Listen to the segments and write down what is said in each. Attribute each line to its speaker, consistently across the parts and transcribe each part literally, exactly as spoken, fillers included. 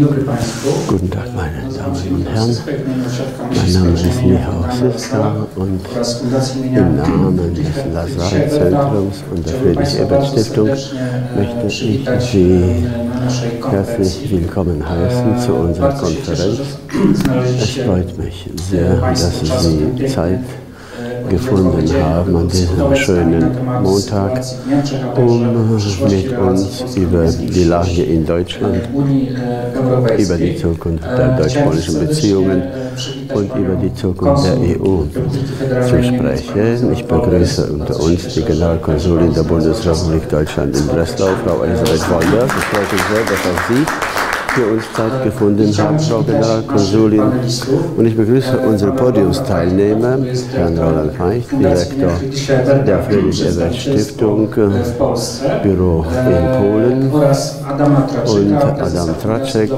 Speaker 1: Guten Tag, meine Damen und Herren. Mein Name ist Michał Siska und im Namen des Lazar-Zentrums und der Friedrich-Ebert-Stiftung möchte ich Sie herzlich willkommen heißen zu unserer Konferenz. Es freut mich sehr, dass Sie Zeit gefunden haben an diesem schönen Montag, um mit uns über die Lage in Deutschland, über die Zukunft der deutsch-polnischen Beziehungen und über die Zukunft der E U zu sprechen. Ich begrüße unter uns die Generalkonsulin der Bundesrepublik Deutschland in Breslau, Frau Elisabeth Wollers. Es freut mich sehr, dass auch Sie für uns Zeit gefunden haben, Frau Generalkonsulin. Und ich begrüße unsere Podiumsteilnehmer, Herrn Roland Feicht, Direktor der Friedrich-Ebert-Stiftung, Büro in Polen, und Adam Traczek,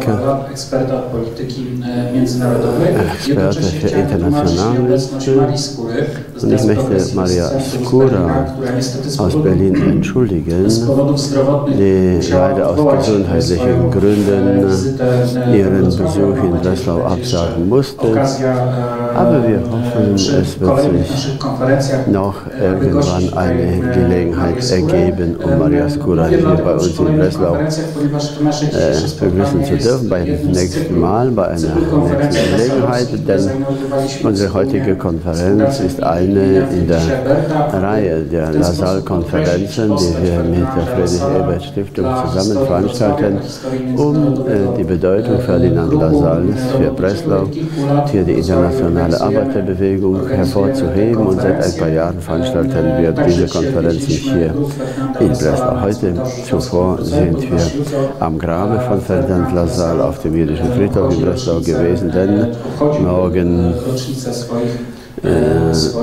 Speaker 1: Experte für Internationales. Und ich möchte Maria Skóra aus Berlin entschuldigen, die leider aus gesundheitlichen Gründen ihren Besuch in Breslau absagen musste. Aber wir hoffen, es wird sich noch irgendwann eine Gelegenheit ergeben, um Maria Skóra hier bei uns in Breslau äh, begrüßen zu dürfen, beim nächsten Mal, bei einer nächsten Gelegenheit, denn unsere heutige Konferenz ist eine in der Reihe der LaSalle-Konferenzen, die wir mit der Friedrich-Ebert-Stiftung zusammen veranstalten, um die Bedeutung Ferdinand Lasalles für Breslau, für die internationale Arbeiterbewegung hervorzuheben. Und seit ein paar Jahren veranstalten wir diese Konferenzen hier in Breslau. Heute zuvor sind wir am Grabe von Ferdinand Lasalle auf dem jüdischen Friedhof in Breslau gewesen, denn morgen äh, ist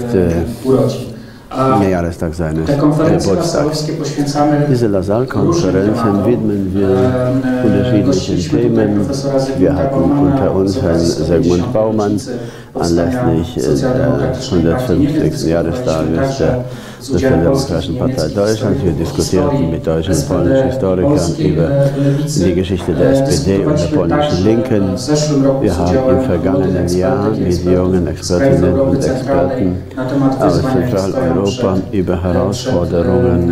Speaker 1: äh, der Jahrestag seines Geburtstags. Diese LaSalle-Konferenzen widmen wir unterschiedlichen Themen. Wir hatten unter uns Herrn Zygmunt Baumann anlässlich des hundertfünfzigsten Jahrestages der Sozialdemokratischen Partei Deutschlands. Wir diskutierten mit deutschen und polnischen Historikern über die Geschichte der S P D und der polnischen Linken. Wir haben im vergangenen Jahr mit jungen Expertinnen und Experten aus Zentraleuropa über Herausforderungen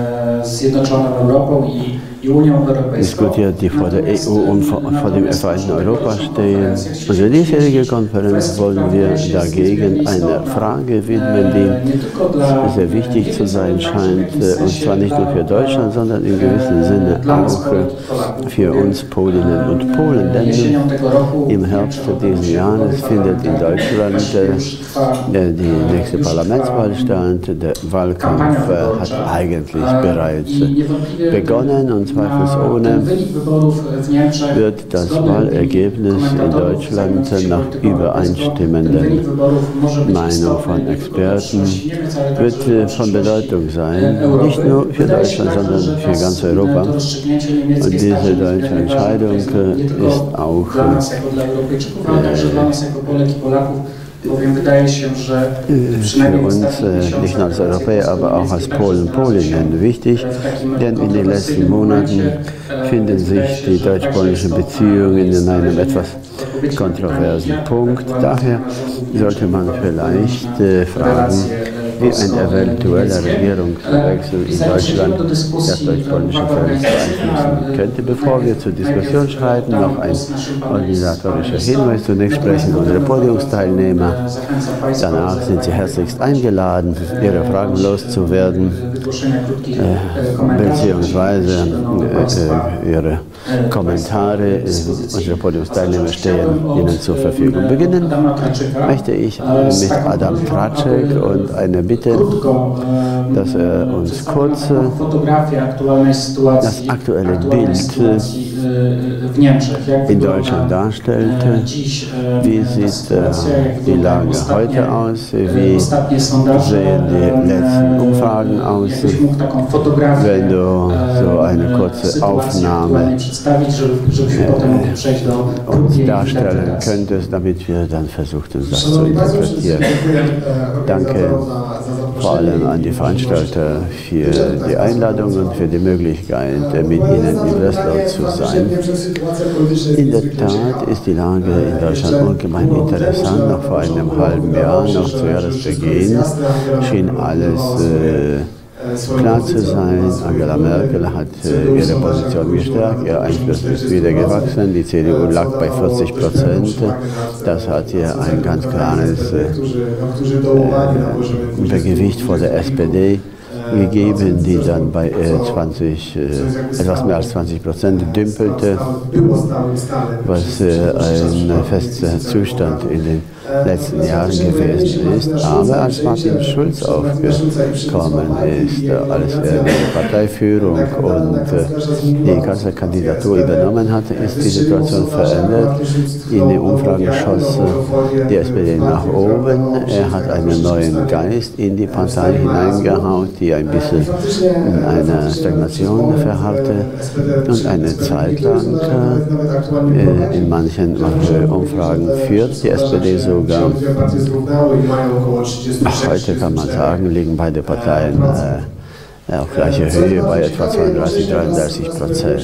Speaker 1: diskutiert, die vor der E U und vor, vor dem vereinten Europa stehen. Unsere diesjährige Konferenz wollen wir dagegen einer Frage widmen, die sehr wichtig zu sein scheint, und zwar nicht nur für Deutschland, sondern in gewissem Sinne auch für uns Polinnen und Polen. Denn im Herbst dieses Jahres findet in Deutschland äh, die nächste Parlamentswahl statt. Der Wahlkampf äh, hat eigentlich bereits begonnen, und zweifelsohne wird das Wahlergebnis in Deutschland nach übereinstimmenden Meinung von Experten wird von Bedeutung sein, nicht nur für Deutschland, sondern für ganz Europa. Und diese deutsche Entscheidung ist auch äh, für uns, äh, nicht nur als Europäer, aber auch als Polen und Polinnen wichtig, denn in den letzten Monaten finden sich die deutsch-polnischen Beziehungen in einem etwas kontroversen Punkt. Daher sollte man vielleicht äh, fragen, wie ein eventueller Regierungswechsel in Deutschland das deutsch-polnische Verhältnis beeinflussen könnte. Bevor wir zur Diskussion schreiten, noch ein organisatorischer Hinweis. Zunächst sprechen unsere Podiumsteilnehmer. Danach sind sie herzlichst eingeladen, ihre Fragen loszuwerden, äh, beziehungsweise äh, ihre Kommentare. Unsere Podiumsteilnehmer stehen Ihnen zur Verfügung. Beginnen möchte ich mit Adam Traczek und eine Bitte, dass er uns kurz das aktuelle Bild in Deutschland darstellt. Wie sieht die Lage heute aus? Wie sehen die letzten Umfragen aus? Wenn du so eine kurze Aufnahme äh, uns darstellen könntest, damit wir dann versuchen, das zu interpretieren. Danke vor allem an die Veranstalter für die Einladung und für die Möglichkeit, mit ihnen in Breslau zu sein. In der Tat ist die Lage in Deutschland ungemein interessant. Noch vor einem halben Jahr, noch zu Jahresbeginn, schien alles äh, klar zu sein. Angela Merkel hat äh, ihre Position gestärkt, ihr Einfluss ist wieder gewachsen, die C D U lag bei vierzig Prozent. Das hat ihr ein ganz klares äh, äh, Gewicht vor der S P D gegeben, die dann bei äh, zwanzig, äh, etwas mehr als zwanzig Prozent dümpelte, was äh, ein fester Zustand in den letzten Jahren gewesen ist. Aber als Martin Schulz aufgekommen ist, als er die Parteiführung und äh, die Kanzlerkandidatur übernommen hatte, ist die Situation verändert. In den Umfragen schoss die S P D nach oben. Er hat einen neuen Geist in die Partei hineingehauen, die ein bisschen in einer Stagnation verharrte und eine Zeit lang äh, in manchen Umfragen führt die S P D sogar. Heute kann man sagen, liegen beide Parteien äh, auf gleicher Höhe bei etwa zweiunddreißig, dreiunddreißig Prozent.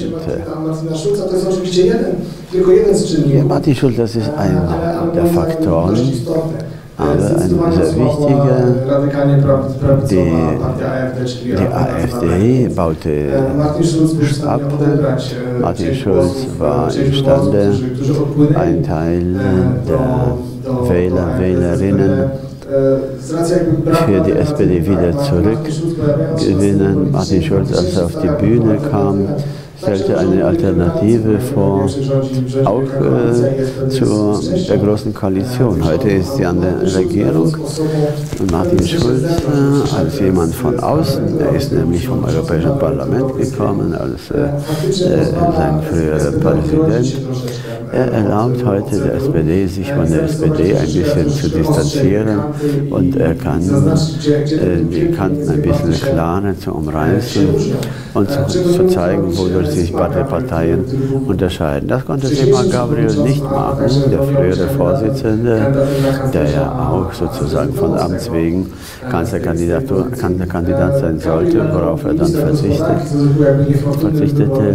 Speaker 1: Ja, Martin Schulz, das ist einer der Faktoren, aber ein sehr wichtiger. Die, die AfD baute ab. Martin Schulz war imstande, einen Teil der Wähler, Wählerinnen für die S P D wieder zurückgewinnen. Martin Schulz, als er auf die Bühne kam, stellte eine Alternative vor, auch äh, zur der Großen Koalition. Heute ist sie an der Regierung und Martin Schulz äh, als jemand von außen, er ist nämlich vom Europäischen Parlament gekommen, als äh, äh, sein früherer Präsident. Er erlaubt heute der S P D, sich von der S P D ein bisschen zu distanzieren und er kann äh, die Kanten ein bisschen klarer zu umreißen und zu, zu zeigen, wodurch sich beide Parteien unterscheiden. Das konnte Sigmar Gabriel nicht machen, der frühere Vorsitzende, der ja auch sozusagen von Amts wegen Kanzlerkandidat sein sollte, worauf er dann verzichtet, verzichtete.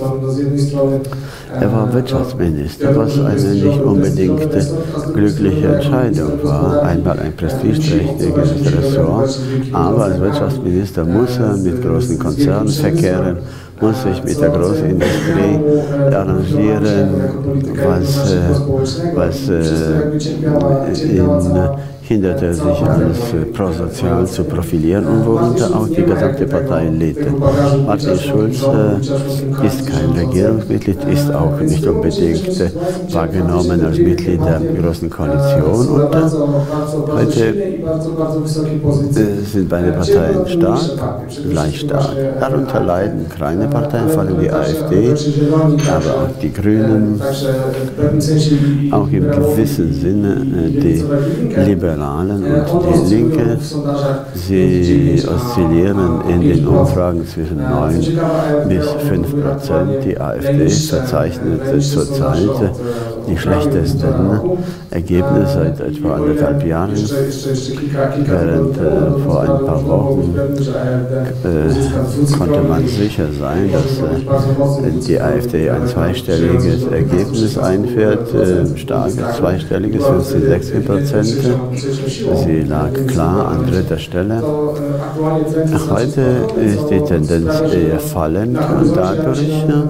Speaker 1: Er war Wirtschaftsminister, was eine nicht unbedingt glückliche Entscheidung war. Einmal ein prestigeträchtiges Ressort, aber als Wirtschaftsminister muss er mit großen Konzernen verkehren, muss sich mit der Großindustrie arrangieren, was, äh, was äh, ihn hinderte, sich als äh, prosozial zu profilieren und worunter auch die gesamte Partei litt. Martin Schulz äh, ist kein Regierungsmitglied, ist auch nicht unbedingt äh, wahrgenommen als Mitglied der Großen Koalition. Und äh, heute äh, sind beide Parteien stark, gleich stark. Darunter leiden kleine Parteien, vor allem die AfD, aber auch die Grünen, auch im gewissen Sinne äh, die Liberalen und die Linke. Sie oszillieren in den Umfragen zwischen neun bis fünf Prozent. Die AfD verzeichnet zurzeit die schlechtesten Ergebnisse seit etwa anderthalb Jahren, während äh, vor ein paar Wochen äh, konnte man sicher sein, dass äh, die AfD ein zweistelliges Ergebnis einfährt, äh, starkes zweistelliges, fünfzehn, sechzehn Prozent. Sie lag klar an dritter Stelle. Heute ist die Tendenz eher fallend und dadurch,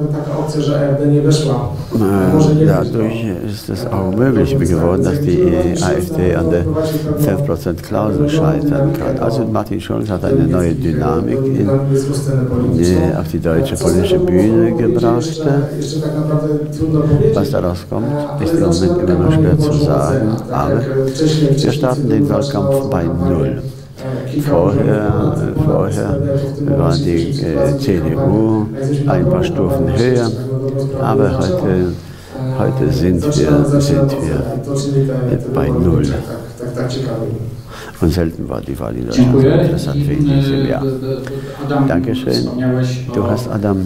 Speaker 1: äh, dadurch ist es auch möglich geworden, dass die AfD an der fünf Prozent Klausel scheitern kann. Also Martin Schulz hat eine neue Dynamik in, in, auf die deutsche politische Bühne gebracht. Was daraus kommt, ist im Moment immer noch schwer zu sagen, aber wir starten den Wahlkampf bei Null. Vorher, vorher war die äh, C D U ein paar Stufen höher, aber heute, heute sind wir, sind wir bei Null. Und selten war die Wahl in Deutschland so interessant wie in diesem Jahr. Dankeschön. Du hast, Adam,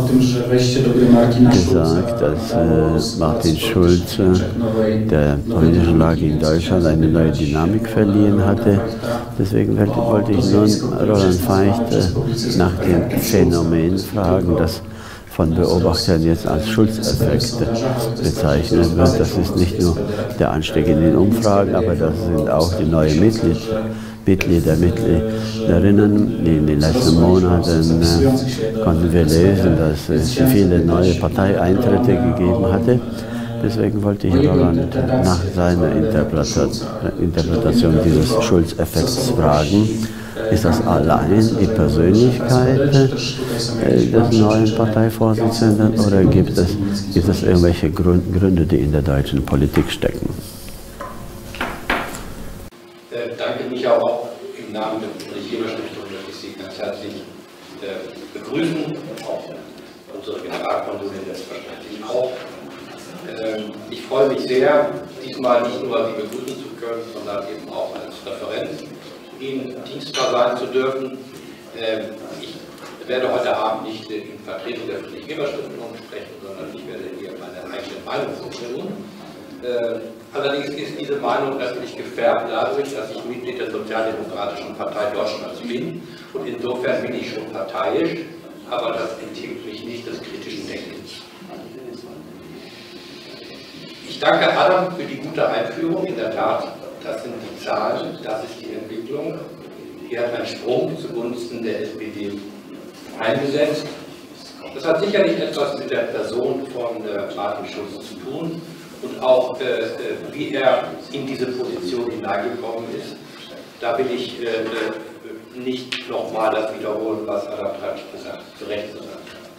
Speaker 1: gesagt, dass äh, Martin Schulz der politischen Lage in Deutschland eine neue Dynamik verliehen hatte. Deswegen wollte ich nun Roland Feicht äh, nach dem Phänomen fragen, das von Beobachtern jetzt als Schulz-Effekt bezeichnet wird. Das ist nicht nur der Anstieg in den Umfragen, aber das sind auch die neuen Mitglied, Mitglieder, Mitgliederinnen. In den letzten Monaten äh, konnten wir lesen, dass es viele neue Parteieintritte gegeben hatte. Deswegen wollte ich Roland nach seiner Interpretation dieses Schulz-Effekts fragen. Ist das allein die Persönlichkeit des neuen Parteivorsitzenden oder gibt es, gibt es irgendwelche Gründe, die in der deutschen Politik stecken?
Speaker 2: Äh, danke mich auch im Namen der Regierungsstiftung, dass ich Sie ganz herzlich äh, begrüßen, auch unsere Generalkonsulin selbstverständlich auch. Äh, ich freue mich sehr, diesmal nicht nur Sie begrüßen zu können, sondern eben auch als Referent Ihnen dienstbar sein zu dürfen. Ich werde heute Abend nicht in Vertretung der Friedrich-Ebert-Stiftung sprechen, sondern ich werde hier meine eigene Meinung vorstellen. Allerdings ist diese Meinung natürlich gefärbt dadurch, dass ich Mitglied der Sozialdemokratischen Partei Deutschlands bin. Und insofern bin ich schon parteiisch, aber das enthilft mich nicht des kritischen Denkens. Ich danke Adam für die gute Einführung. In der Tat, das sind die Zahlen, das ist die Entwicklung. Hier hat ein Sprung zugunsten der S P D eingesetzt. Das hat sicherlich etwas mit der Person von äh, Martin Schulz zu tun und auch, äh, wie er in diese Position hineingekommen ist. Da will ich äh, nicht nochmal das wiederholen, was Adam Tratsch gesagt, zu Recht gesagt hat.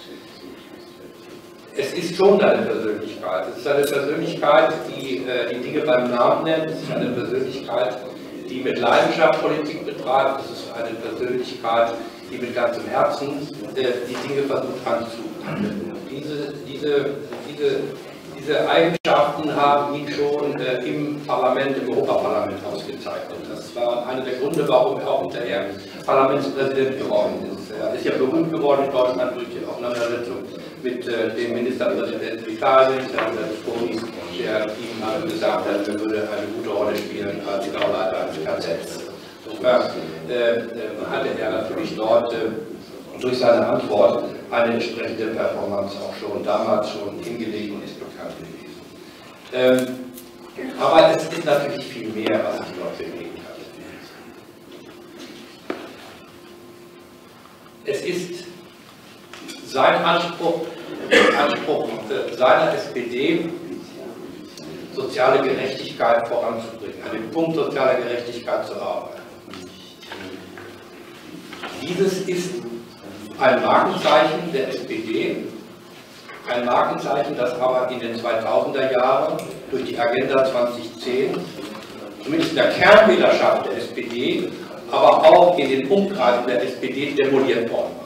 Speaker 2: Es ist schon eine Persönlichkeit. Es ist eine Persönlichkeit, die äh, die Dinge beim Namen nennt. Es ist eine Persönlichkeit, die mit Leidenschaft Politik betreibt. Es ist eine Persönlichkeit, die mit ganzem Herzen äh, die Dinge versucht anzuwenden. Diese, diese, diese, diese Eigenschaften haben ihn schon äh, im Parlament, im Europaparlament ausgezeichnet. Das war einer der Gründe, warum er auch hinterher Parlamentspräsident geworden ist. Er ist ja berühmt geworden in Deutschland durch die Auseinandersetzung mit äh, dem Ministerpräsidenten Italiens, Herrn Berlusconi, der ihm also gesagt hat, er würde eine gute Rolle spielen als Gauleiter eines K Z. Insofern äh, äh, hatte er natürlich dort äh, durch seine Antwort eine entsprechende Performance auch schon damals schon hingelegt und ist bekannt gewesen. Ähm, aber es ist natürlich viel mehr, was sich dort bewegt hat. Es ist sein Anspruch, Anspruch seiner S P D, soziale Gerechtigkeit voranzubringen, an dem Punkt sozialer Gerechtigkeit zu arbeiten. Dieses ist ein Markenzeichen der S P D, ein Markenzeichen, das aber in den zweitausender Jahren durch die Agenda zweitausendzehn, zumindest in der Kernwählerschaft der S P D, aber auch in den Umkreisen der S P D demoliert worden war.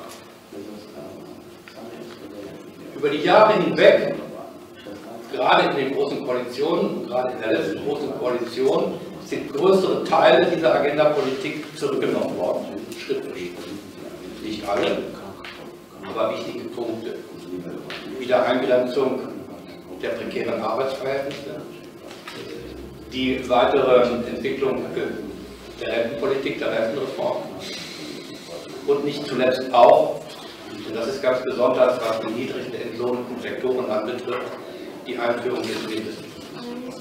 Speaker 2: Über die Jahre hinweg, gerade in den großen Koalitionen, gerade in der letzten großen Koalition, sind größere Teile dieser Agenda-Politik zurückgenommen worden, Schritt für Schritt. Nicht alle, aber wichtige Punkte. Wiedereingrenzung der prekären Arbeitsverhältnisse, die weitere Entwicklung der Rentenpolitik, der Rentenreform und nicht zuletzt auch, und das ist ganz besonders, was die niedrig entlohnten Sektoren anbetrifft, die Einführung des Mindestlohns.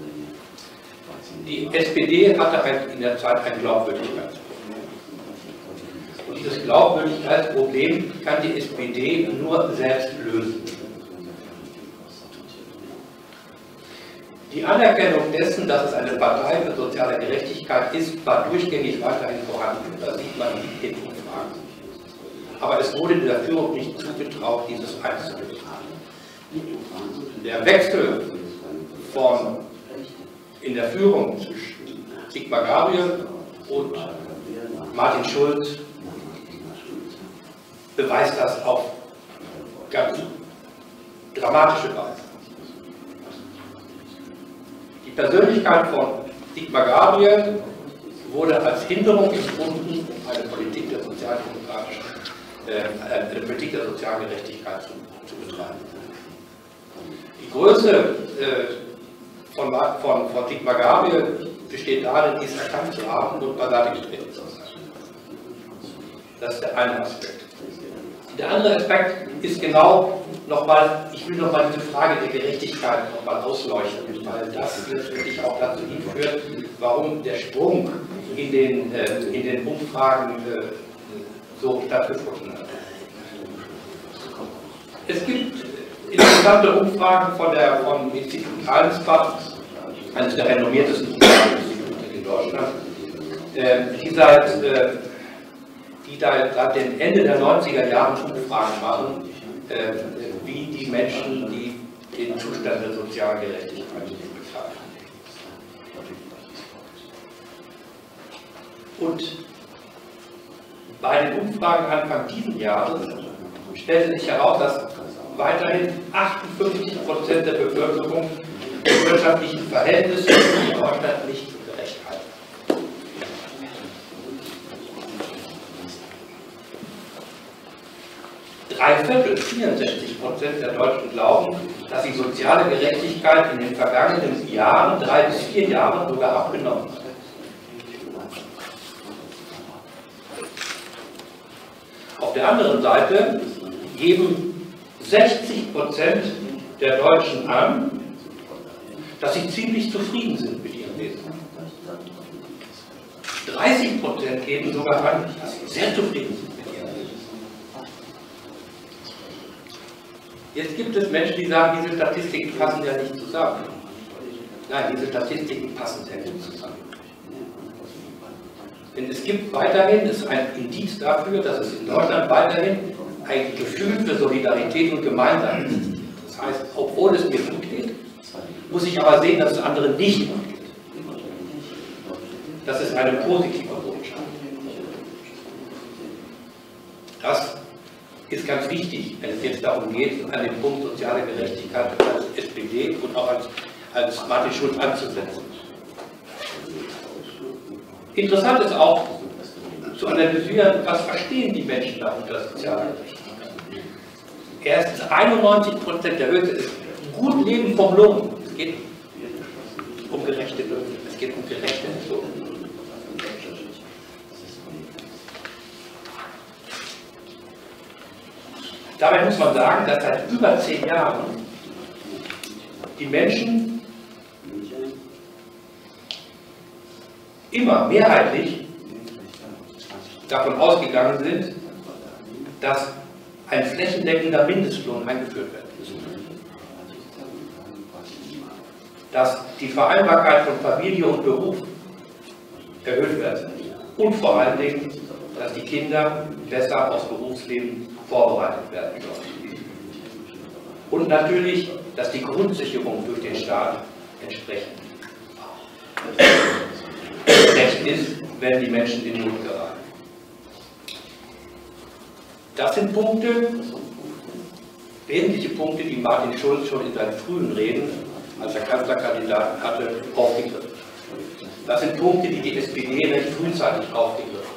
Speaker 2: Die S P D hatte ein, in der Zeit ein Glaubwürdigkeitsproblem. Und dieses Glaubwürdigkeitsproblem kann die S P D nur selbst lösen. Die Anerkennung dessen, dass es eine Partei für soziale Gerechtigkeit ist, war durchgängig weiterhin vorhanden. Da sieht man die Umfragen. Aber es wurde der Führung nicht zugetraut, dieses einzulösen. Der Wechsel von in der Führung zwischen Sigmar Gabriel und Martin Schulz beweist das auf ganz dramatische Weise. Die Persönlichkeit von Sigmar Gabriel wurde als Hinderung empfunden, eine Politik der sozialdemokratischen, äh, eine Politik der sozialen Gerechtigkeit zu, zu betreiben. Die Größe äh, von, von, von Sigmar Gabriel besteht darin, dies erkannt zu haben und beiseite getreten zu sein. Das ist der eine Aspekt. Der andere Aspekt ist genau nochmal, ich will nochmal diese Frage der Gerechtigkeit nochmal ausleuchten, weil das letztendlich auch dazu hinführt, warum der Sprung in den, äh, in den Umfragen äh, so stattgefunden hat. Es gibt interessante Umfragen von der von Institut Allensbach, eines der renommiertesten Umfrageinstitute in Deutschland, äh, die seit äh, die da seit dem Ende der neunziger Jahre Umfragen machen, äh, wie die Menschen die den Zustand der sozialen Gerechtigkeit betreiben. Und bei den Umfragen Anfang dieses Jahres stellte sich heraus, dass weiterhin achtundfünfzig Prozent der Bevölkerung die wirtschaftlichen Verhältnisse in Deutschland nicht gerecht halten. Drei Viertel, vierundsechzig Prozent der Deutschen glauben, dass die soziale Gerechtigkeit in den vergangenen Jahren, drei bis vier Jahren, sogar abgenommen hat. Auf der anderen Seite geben sechzig Prozent der Deutschen an, dass sie ziemlich zufrieden sind mit ihrem Leben. dreißig Prozent geben sogar an, dass sie sehr zufrieden sind mit ihrem Leben. Jetzt gibt es Menschen, die sagen, diese Statistiken passen ja nicht zusammen. Nein, diese Statistiken passen sehr gut zusammen. Denn es gibt weiterhin, es ist ein Indiz dafür, dass es in Deutschland weiterhin ein Gefühl für Solidarität und Gemeinsam existiert. Das heißt, obwohl es mir gut geht, muss ich aber sehen, dass es anderen nicht gut geht. Das ist eine positive Botschaft. Das ist ganz wichtig, wenn es jetzt darum geht, an den Punkt soziale Gerechtigkeit als S P D und auch als, als Martin Schulz anzusetzen. Interessant ist auch zu analysieren, was verstehen die Menschen da unter sozialer Gerechtigkeit. Erstens einundneunzig Prozent der Höhe ist gut Leben vom Lohn. Es geht um gerechte Löhne, es geht um gerechte Entlohnung. Dabei muss man sagen, dass seit über zehn Jahren die Menschen immer mehrheitlich davon ausgegangen sind, dass ein flächendeckender Mindestlohn eingeführt werden muss. Dass die Vereinbarkeit von Familie und Beruf erhöht wird und vor allen Dingen, dass die Kinder besser aufs Berufsleben vorbereitet werden sollen. Und natürlich, dass die Grundsicherung durch den Staat entsprechend recht ist, wenn die Menschen in Not geraten. Das sind Punkte, wesentliche Punkte, die Martin Schulz schon in seinen frühen Reden, als er Kanzlerkandidaten hatte, aufgegriffen. Das sind Punkte, die die S P D recht frühzeitig aufgegriffen hat.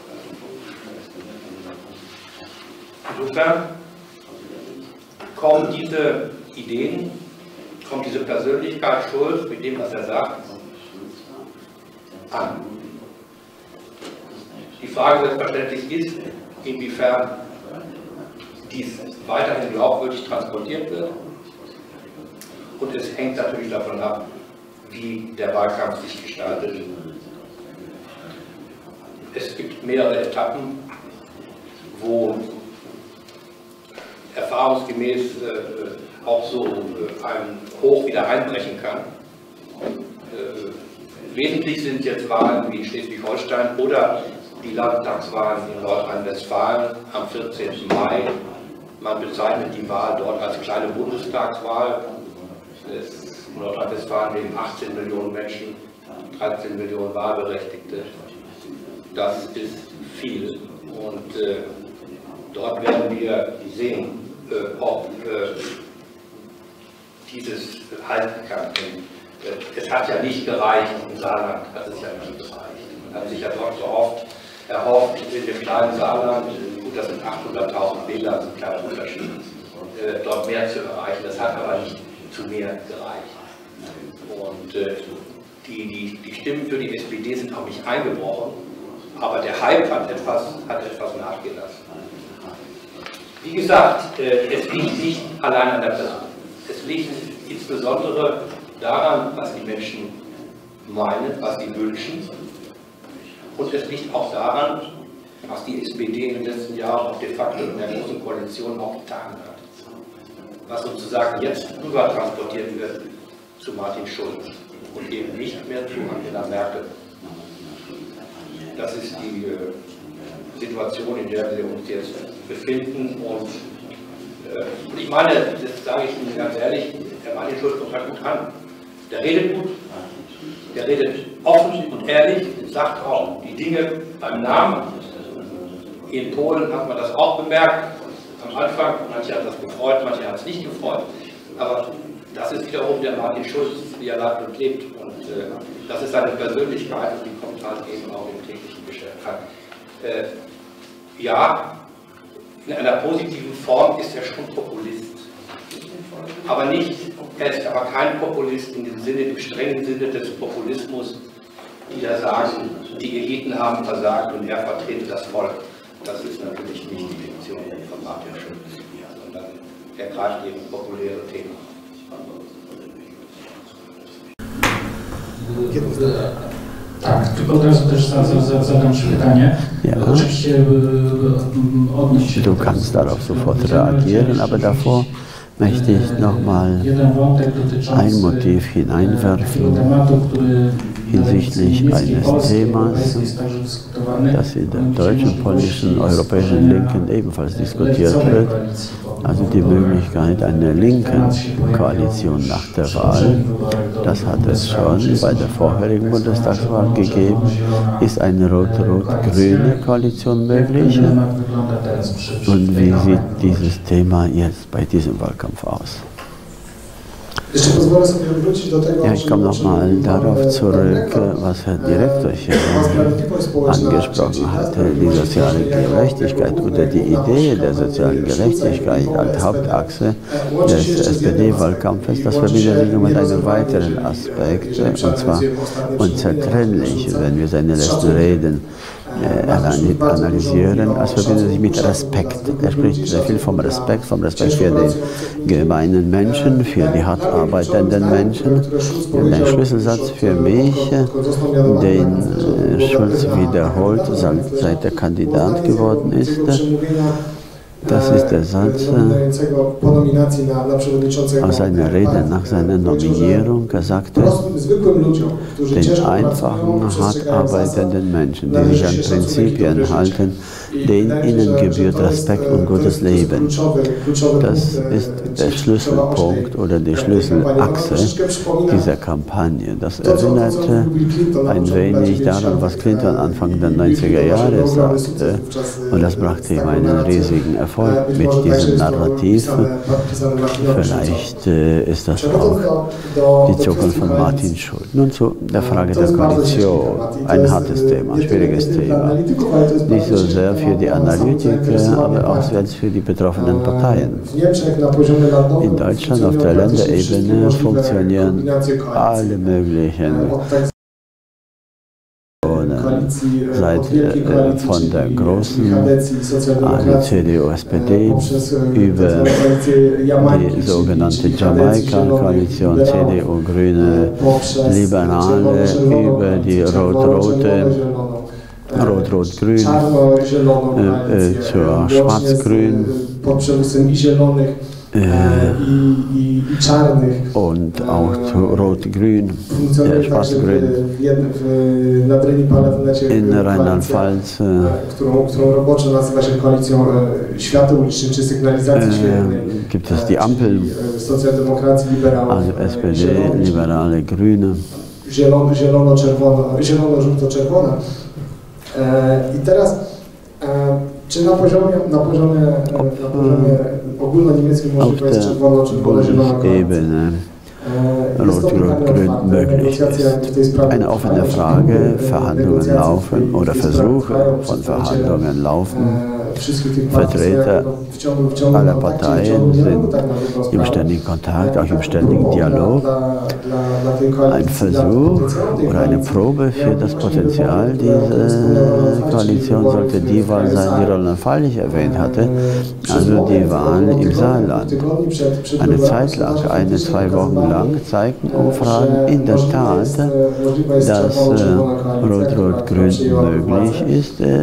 Speaker 2: Insofern kommen diese Ideen, kommt diese Persönlichkeit Schulz mit dem, was er sagt, an. Die Frage selbstverständlich ist, inwiefern dies weiterhin glaubwürdig transportiert wird. Und es hängt natürlich davon ab, wie der Wahlkampf sich gestaltet. Es gibt mehrere Etappen, wo erfahrungsgemäß äh, auch so äh, ein Hoch wieder einbrechen kann. Äh, wesentlich sind jetzt Wahlen wie in Schleswig-Holstein oder die Landtagswahlen in Nordrhein-Westfalen am vierzehnten Mai. Man bezeichnet die Wahl dort als kleine Bundestagswahl. In Nordrhein-Westfalen leben achtzehn Millionen Menschen, dreizehn Millionen Wahlberechtigte. Das ist viel. Und äh, dort werden wir sehen, äh, ob äh, dieses halten kann. Denn, äh, es hat ja nicht gereicht im Saarland, hat es ja nicht gereicht. hat sich ja dort gehofft, erhofft, in dem kleinen Saarland, gut, das sind achthunderttausend Wähler, das ist ein kleiner Unterschied, äh, dort mehr zu erreichen. Das hat aber nicht zu mehr gereicht. Und äh, die, die, die Stimmen für die S P D sind auch nicht eingebrochen, aber der Hype hat etwas, hat etwas nachgelassen. Wie gesagt, äh, es liegt nicht allein an der Person. Es liegt insbesondere daran, was die Menschen meinen, was sie wünschen. Und es liegt auch daran, was die S P D in den letzten Jahren auch de facto in der Großen Koalition auch getan hat. Was sozusagen jetzt rüber transportiert wird zu Martin Schulz und eben nicht mehr zu Angela Merkel. Das ist die äh, Situation, in der wir uns jetzt befinden. Und, äh, und ich meine, das sage ich Ihnen ganz ehrlich, der Martin Schulz kommt halt gut an. Der redet gut, der redet offen und ehrlich, sagt auch die Dinge beim Namen. In Polen hat man das auch bemerkt. Am Anfang, manche hat das gefreut, manche hat es nicht gefreut. Aber das ist wiederum der Martin Schulz, wie er lebt und lebt. Und äh, das ist seine Persönlichkeit und die kommt halt eben auch im täglichen Geschäft rein. Äh, ja, in einer positiven Form ist er schon Populist. Aber nicht, er ist aber kein Populist in dem Sinne, im strengen Sinne des Populismus, die da sagen, die Eliten haben versagt und er vertritt das Volk. Das ist natürlich nicht die Fiktion von Martin Schulz, sondern er greift eben populäre Themen.
Speaker 3: Tak, tylko od razu też zadam pytanie.
Speaker 1: Ja.
Speaker 3: Oczywiście odnieść się
Speaker 1: Du kannst darauf sofort reagieren, aber davor möchte ich nochmal ein Motiv hineinwerfen hinsichtlich eines Themas, das in der deutschen, polnischen, europäischen Linken ebenfalls diskutiert wird, also die Möglichkeit einer linken Koalition nach der Wahl. Das hat es schon bei der vorherigen Bundestagswahl gegeben. Ist eine rot-rot-grüne Koalition möglich? Und wie sieht dieses Thema jetzt bei diesem Wahlkampf aus? Ja, ich komme nochmal darauf zurück, was Herr Direktor hier angesprochen hatte, die soziale Gerechtigkeit oder die Idee der sozialen Gerechtigkeit als Hauptachse des S P D-Wahlkampfes. Das verbindet sich mit einem weiteren Aspekt, und zwar unzertrennlich, wenn wir seine letzten Reden Äh, analysieren, als verbindet sich mit Respekt. Er spricht sehr viel vom Respekt, vom Respekt für den gemeinen Menschen, für die hart arbeitenden Menschen. Und ein Schlüsselsatz für mich, den äh, Schulz wiederholt, seit er Kandidat geworden ist, das ist der Satz aus seiner Rede nach seiner Nominierung. Er sagte, den einfachen, hart arbeitenden Menschen, die sich an Prinzipien halten, denen ihnen gebührt Respekt und gutes Leben. Das ist der Schlüsselpunkt oder die Schlüsselachse dieser Kampagne. Das erinnerte ein wenig daran, was Clinton Anfang der neunziger Jahre sagte, und das brachte ihm einen riesigen Erfolg mit diesem Narrativ. Vielleicht äh, ist das auch die Zukunft von Martin Schulz. Nun zu der Frage der Koalition. Ein hartes Thema, ein schwieriges Thema. Nicht so sehr für die Analytiker, aber auch selbst für die betroffenen Parteien. In Deutschland auf der Länderebene funktionieren alle möglichen seit äh, von der großen äh, C D U S P D über die sogenannte Jamaika-Koalition, C D U, Grüne, Liberale, über die rot-rote Rot-Rot-Grün äh, äh, zur Schwarz-Grün äh, und auch zu Rot-Grün, äh, Schwarz-Grün. In Rheinland-Pfalz äh, äh, gibt es die Ampel, also S P D, Liberale, Grüne.
Speaker 4: I teraz, czy na poziomie, na poziomie, na poziomie ogólnoniemieckim może to jest czerwono, czerwone, zielona koalicja?
Speaker 1: Rot-Rot-Grün möglich ist. Eine offene Frage, Verhandlungen laufen oder Versuche von Verhandlungen laufen. Vertreter aller Parteien sind im ständigen Kontakt, auch im ständigen Dialog. Ein Versuch oder eine Probe für das Potenzial dieser Koalition sollte die Wahl sein, die Roland Freilich erwähnt hatte, also die Wahl im Saarland. Eine Zeit lang, eine, zwei Wochen lang, zeigten Umfragen in der Tat, dass äh, Rot-Rot-Grün möglich ist. Äh,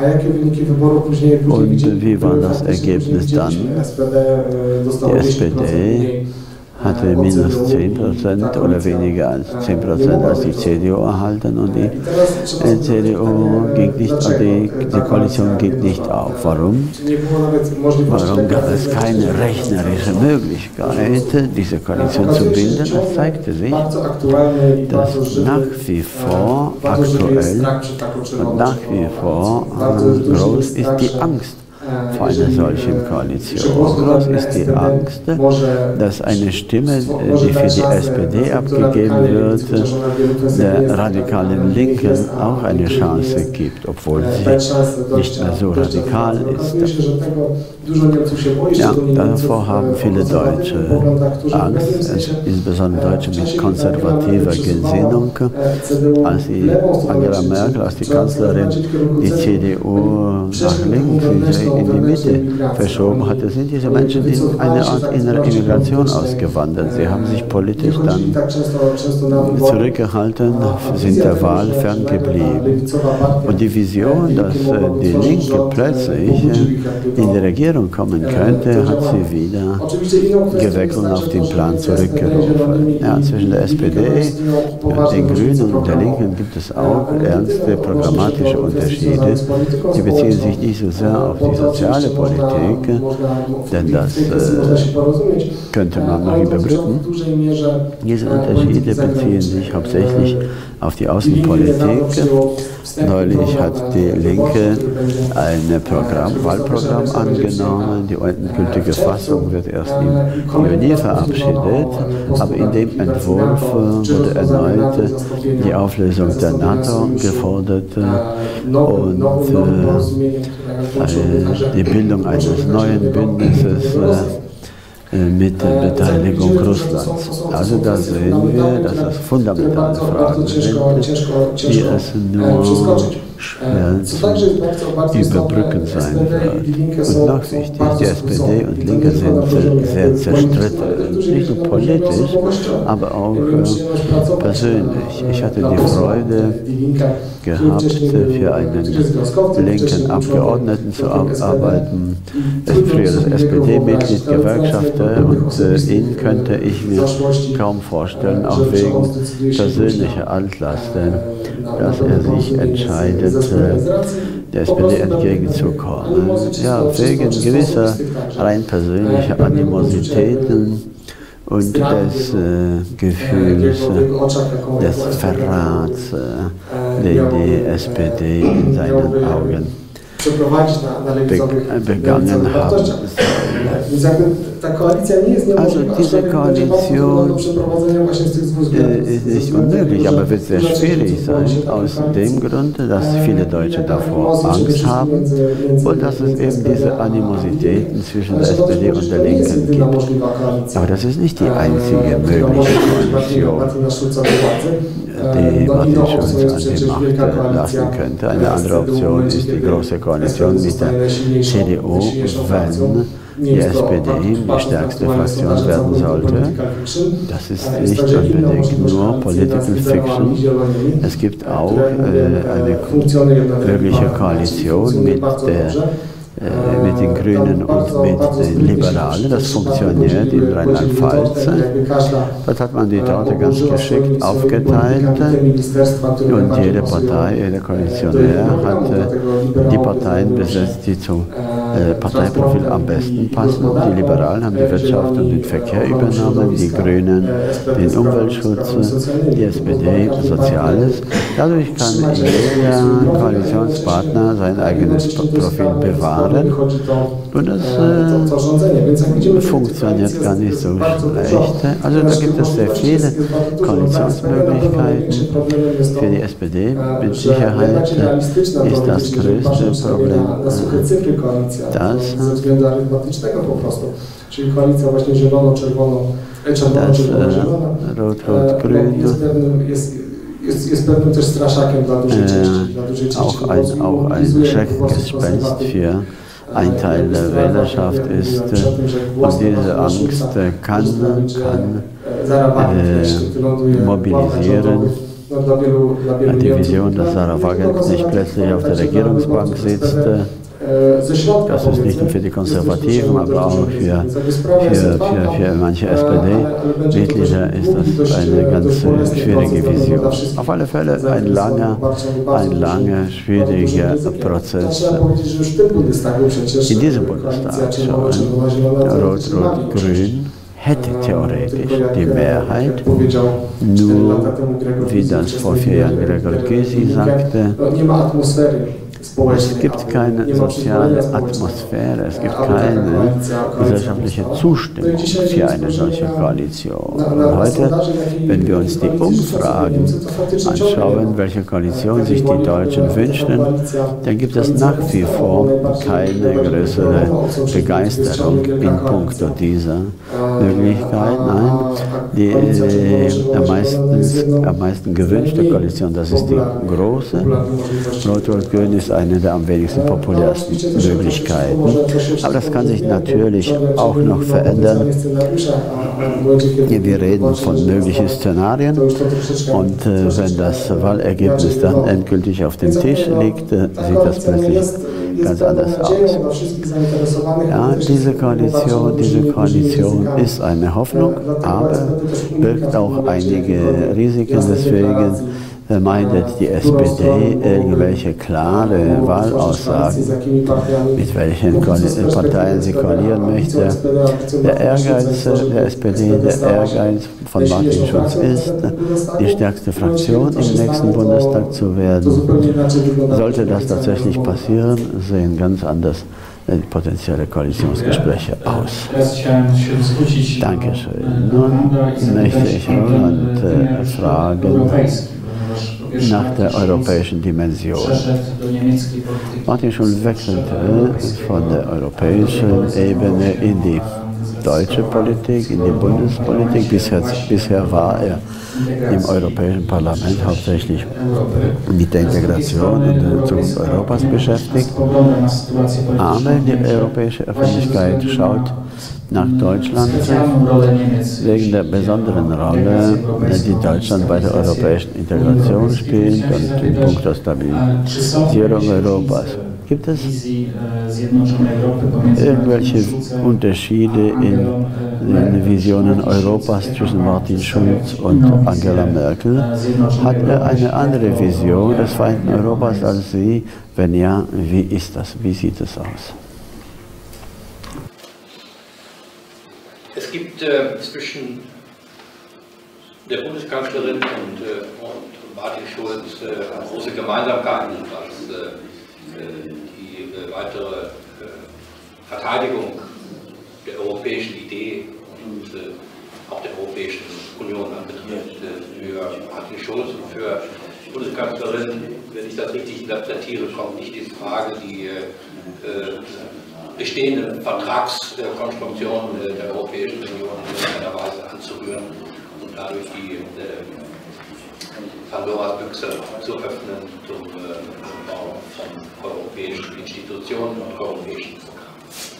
Speaker 1: Und wie war das Ergebnis dann? Die S P D hatte minus zehn Prozent oder weniger als zehn Prozent als die C D U erhalten und die C D U ging nicht, die, die Koalition ging nicht auf. Warum? Warum gab es keine rechnerische Möglichkeit, diese Koalition zu bilden? Es zeigte sich, dass nach wie vor aktuell und nach wie vor groß ist die Angst vor einer solchen Koalition. Groß ist die Angst, dass eine Stimme, die für die S P D abgegeben wird, der radikalen Linken auch eine Chance gibt, obwohl sie nicht mehr so radikal ist. Ja, davor haben viele Deutsche Angst, insbesondere Deutsche mit konservativer Gesinnung, als die Angela Merkel, als die Kanzlerin, die C D U nach links in die Mitte verschoben hatte, sind diese Menschen in eine Art innere Immigration ausgewandert. Sie haben sich politisch dann zurückgehalten, sind der Wahl ferngeblieben. Und die Vision, dass die Linke plötzlich in die Regierung kommen könnte, hat sie wieder gewechselt und auf den Plan zurückgerufen. Ja, zwischen der S P D, den Grünen und der Linken gibt es auch ernste programmatische Unterschiede. Sie beziehen sich nicht so sehr auf die soziale Politik, denn das äh, könnte man noch überbrücken. Diese Unterschiede beziehen sich hauptsächlich auf die Außenpolitik. Neulich hat die Linke ein Programm, Wahlprogramm angenommen. Die endgültige Fassung wird erst im Juni verabschiedet. Aber in dem Entwurf wurde erneut die Auflösung der NATO gefordert und äh, die Bildung eines neuen Bündnisses äh, mit der Beteiligung Russlands. Also da sehen wir, dass das fundamentale Fragen sind, die es nur schwer zu überbrücken sein wird. Und noch wichtig, die S P D und Linke sind sehr zerstritten, nicht nur politisch, aber auch äh, persönlich. Ich hatte die Freude gehabt, für einen linken Abgeordneten zu arbeiten. Er ist früher das S P D-Mitglied, Gewerkschafter, und äh, ihn könnte ich mir kaum vorstellen, auch wegen persönlicher Altlasten, dass er sich entscheidet, der S P D entgegenzukommen. Ja, wegen gewisser rein persönlicher Animositäten und des äh, Gefühls äh, des Verrats, äh, den die S P D in seinen Augen be begangen haben soll. Also diese Koalition äh, ist nicht unmöglich, aber wird sehr schwierig sein, aus dem Grunde, dass viele Deutsche davor Angst haben und dass es eben diese Animositäten zwischen der S P D und der Linken gibt. Aber das ist nicht die einzige mögliche Koalition, die Martin Schulz an die Macht lassen könnte. Eine andere Option ist die große Koalition mit der C D U, wenn die S P D die stärkste Fraktion werden sollte. Das ist nicht unbedingt nur Political Fiction. Es gibt auch äh, eine mögliche Koalition mit der Äh, mit den Grünen und mit den Liberalen. Das funktioniert in Rheinland-Pfalz. Dort hat man die Torte ganz geschickt aufgeteilt und jede Partei, jeder Koalitionär hat die Parteien besetzt, die zum äh, Parteiprofil am besten passen. Die Liberalen haben die Wirtschaft und den Verkehr übernommen, die Grünen den Umweltschutz, die S P D Soziales. Dadurch kann jeder Koalitionspartner sein eigenes Profil bewahren und das äh, funktioniert gar nicht so schlecht. Also da gibt es sehr viele Koalitionsmöglichkeiten für die S P D. Mit Sicherheit ist das größte Problem das,
Speaker 4: czyli koalicja właśnie zielono-czerwono, czerwono-czerwono-zielona, jest pewnym, jest, jest, jest pewnym też straszakiem dla dużej części, dla dużej części
Speaker 1: auch ein, auch ein Schreckgespenst für ein Teil der Wählerschaft ist und diese Angst kann, kann äh, mobilisieren. Die Vision, dass Sarah Wagenknecht nicht plötzlich auf der Regierungsbank sitzt, das ist nicht nur für die Konservativen, aber auch für, für, für, für manche S P D-Mitglieder ist das eine ganz schwierige Vision. Auf alle Fälle ein langer, ein langer, schwieriger Prozess. In diesem Bundestag schauen, Rot-Rot-Grün hätte theoretisch die Mehrheit, nur wie das vor vier Jahren Gregor Gysi sagte, es gibt keine soziale Atmosphäre, es gibt keine gesellschaftliche Zustimmung für eine solche Koalition. Und heute, wenn wir uns die Umfragen anschauen, welche Koalition sich die Deutschen wünschen, dann gibt es nach wie vor keine größere Begeisterung in puncto dieser Möglichkeit. Nein, die, die am, meisten, am meisten gewünschte Koalition, das ist die große. Rot-Rot-Grün ist eine der am wenigsten populärsten Möglichkeiten. Aber das kann sich natürlich auch noch verändern. Wir reden von möglichen Szenarien und äh, wenn das Wahlergebnis dann endgültig auf dem Tisch liegt, äh, sieht das plötzlich ganz anders aus. Ja, diese Koalition, diese Koalition ist eine Hoffnung, aber birgt auch einige Risiken. Deswegen vermeidet die S P D irgendwelche klare Wahlaussagen, mit welchen Parteien sie koalieren möchte. Der Ehrgeiz der S P D, der Ehrgeiz von Martin Schulz ist, die stärkste Fraktion im nächsten Bundestag zu werden. Sollte das tatsächlich passieren, sehen ganz anders potenzielle Koalitionsgespräche aus. Dankeschön. Nun möchte ich Roland äh, fragen nach der europäischen Dimension. Martin Schulz wechselte von der europäischen Ebene in die deutsche Politik, in die Bundespolitik. Bisher, bisher war er im Europäischen Parlament hauptsächlich mit der Integration und der Zukunft Europas beschäftigt. Aber die europäische Öffentlichkeit schaut nach Deutschland wegen der besonderen Rolle, die Deutschland bei der europäischen Integration spielt und in puncto Stabilisierung Europas. Gibt es irgendwelche Unterschiede in den Visionen Europas zwischen Martin Schulz und Angela Merkel? Hat er eine andere Vision des Vereinten Europas als Sie? Wenn ja, wie ist das? Wie sieht es aus?
Speaker 2: Es gibt äh, zwischen der Bundeskanzlerin und, äh, und Martin Schulz äh, große Gemeinsamkeiten, was äh, die äh, weitere äh, Verteidigung der europäischen Idee und äh, auch der Europäischen Union anbetrifft. Äh, für Martin Schulz und für die Bundeskanzlerin, wenn ich das richtig interpretiere, kommt nicht die Frage, die äh, bestehenden Vertragskonstruktionen der Europäischen Union in irgendeiner Weise anzurühren und dadurch die äh, Pandoras Büchse zu öffnen zum äh, Bau von europäischen Institutionen und europäischen Programmen.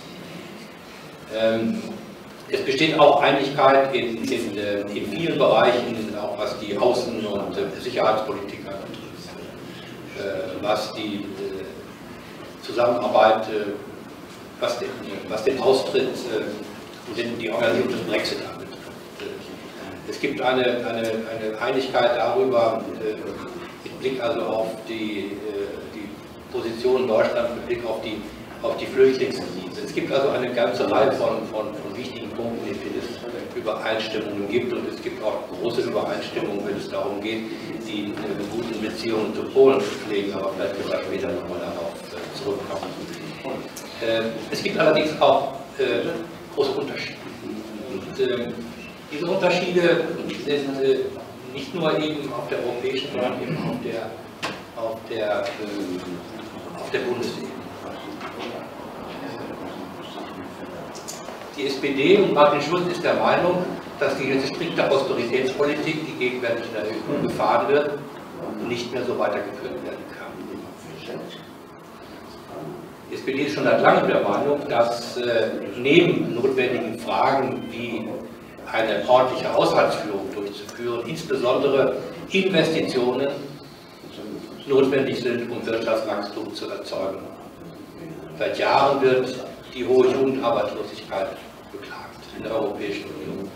Speaker 2: Ähm, es besteht auch Einigkeit in, in, in vielen Bereichen, auch was die Außen- und äh, Sicherheitspolitik anbetrifft, äh, was die äh, Zusammenarbeit äh, Was den, was den Austritt und äh, die Organisation des Brexit anbetrifft. Es gibt eine, eine, eine Einigkeit darüber, äh, mit Blick also auf die, äh, die Position Deutschlands, mit Blick auf die auf die Flüchtlingskrise. Es gibt also eine ganze Reihe von, von, von wichtigen Punkten, in denen es Übereinstimmungen gibt, und es gibt auch große Übereinstimmungen, wenn es darum geht, die äh, guten Beziehungen zu Polen zu pflegen, aber vielleicht können wir später nochmal darauf äh, zurückkommen. Äh, es gibt allerdings auch äh, große Unterschiede. Und, äh, diese Unterschiede sind äh, nicht nur eben auf der europäischen, sondern eben auf der, auf der, äh, auf der Bundesebene. Die S P D und Martin Schulz ist der Meinung, dass die jetzt strikte Austeritätspolitik, die gegenwärtig in der E U gefahren wird, nicht mehr so weitergeführt werden kann. Die S P D ist schon seit langem der Meinung, dass äh, neben notwendigen Fragen wie eine ordentliche Haushaltsführung durchzuführen, insbesondere Investitionen notwendig sind, um Wirtschaftswachstum zu erzeugen. Seit Jahren wird die hohe Jugendarbeitslosigkeit beklagt in der Europäischen Union.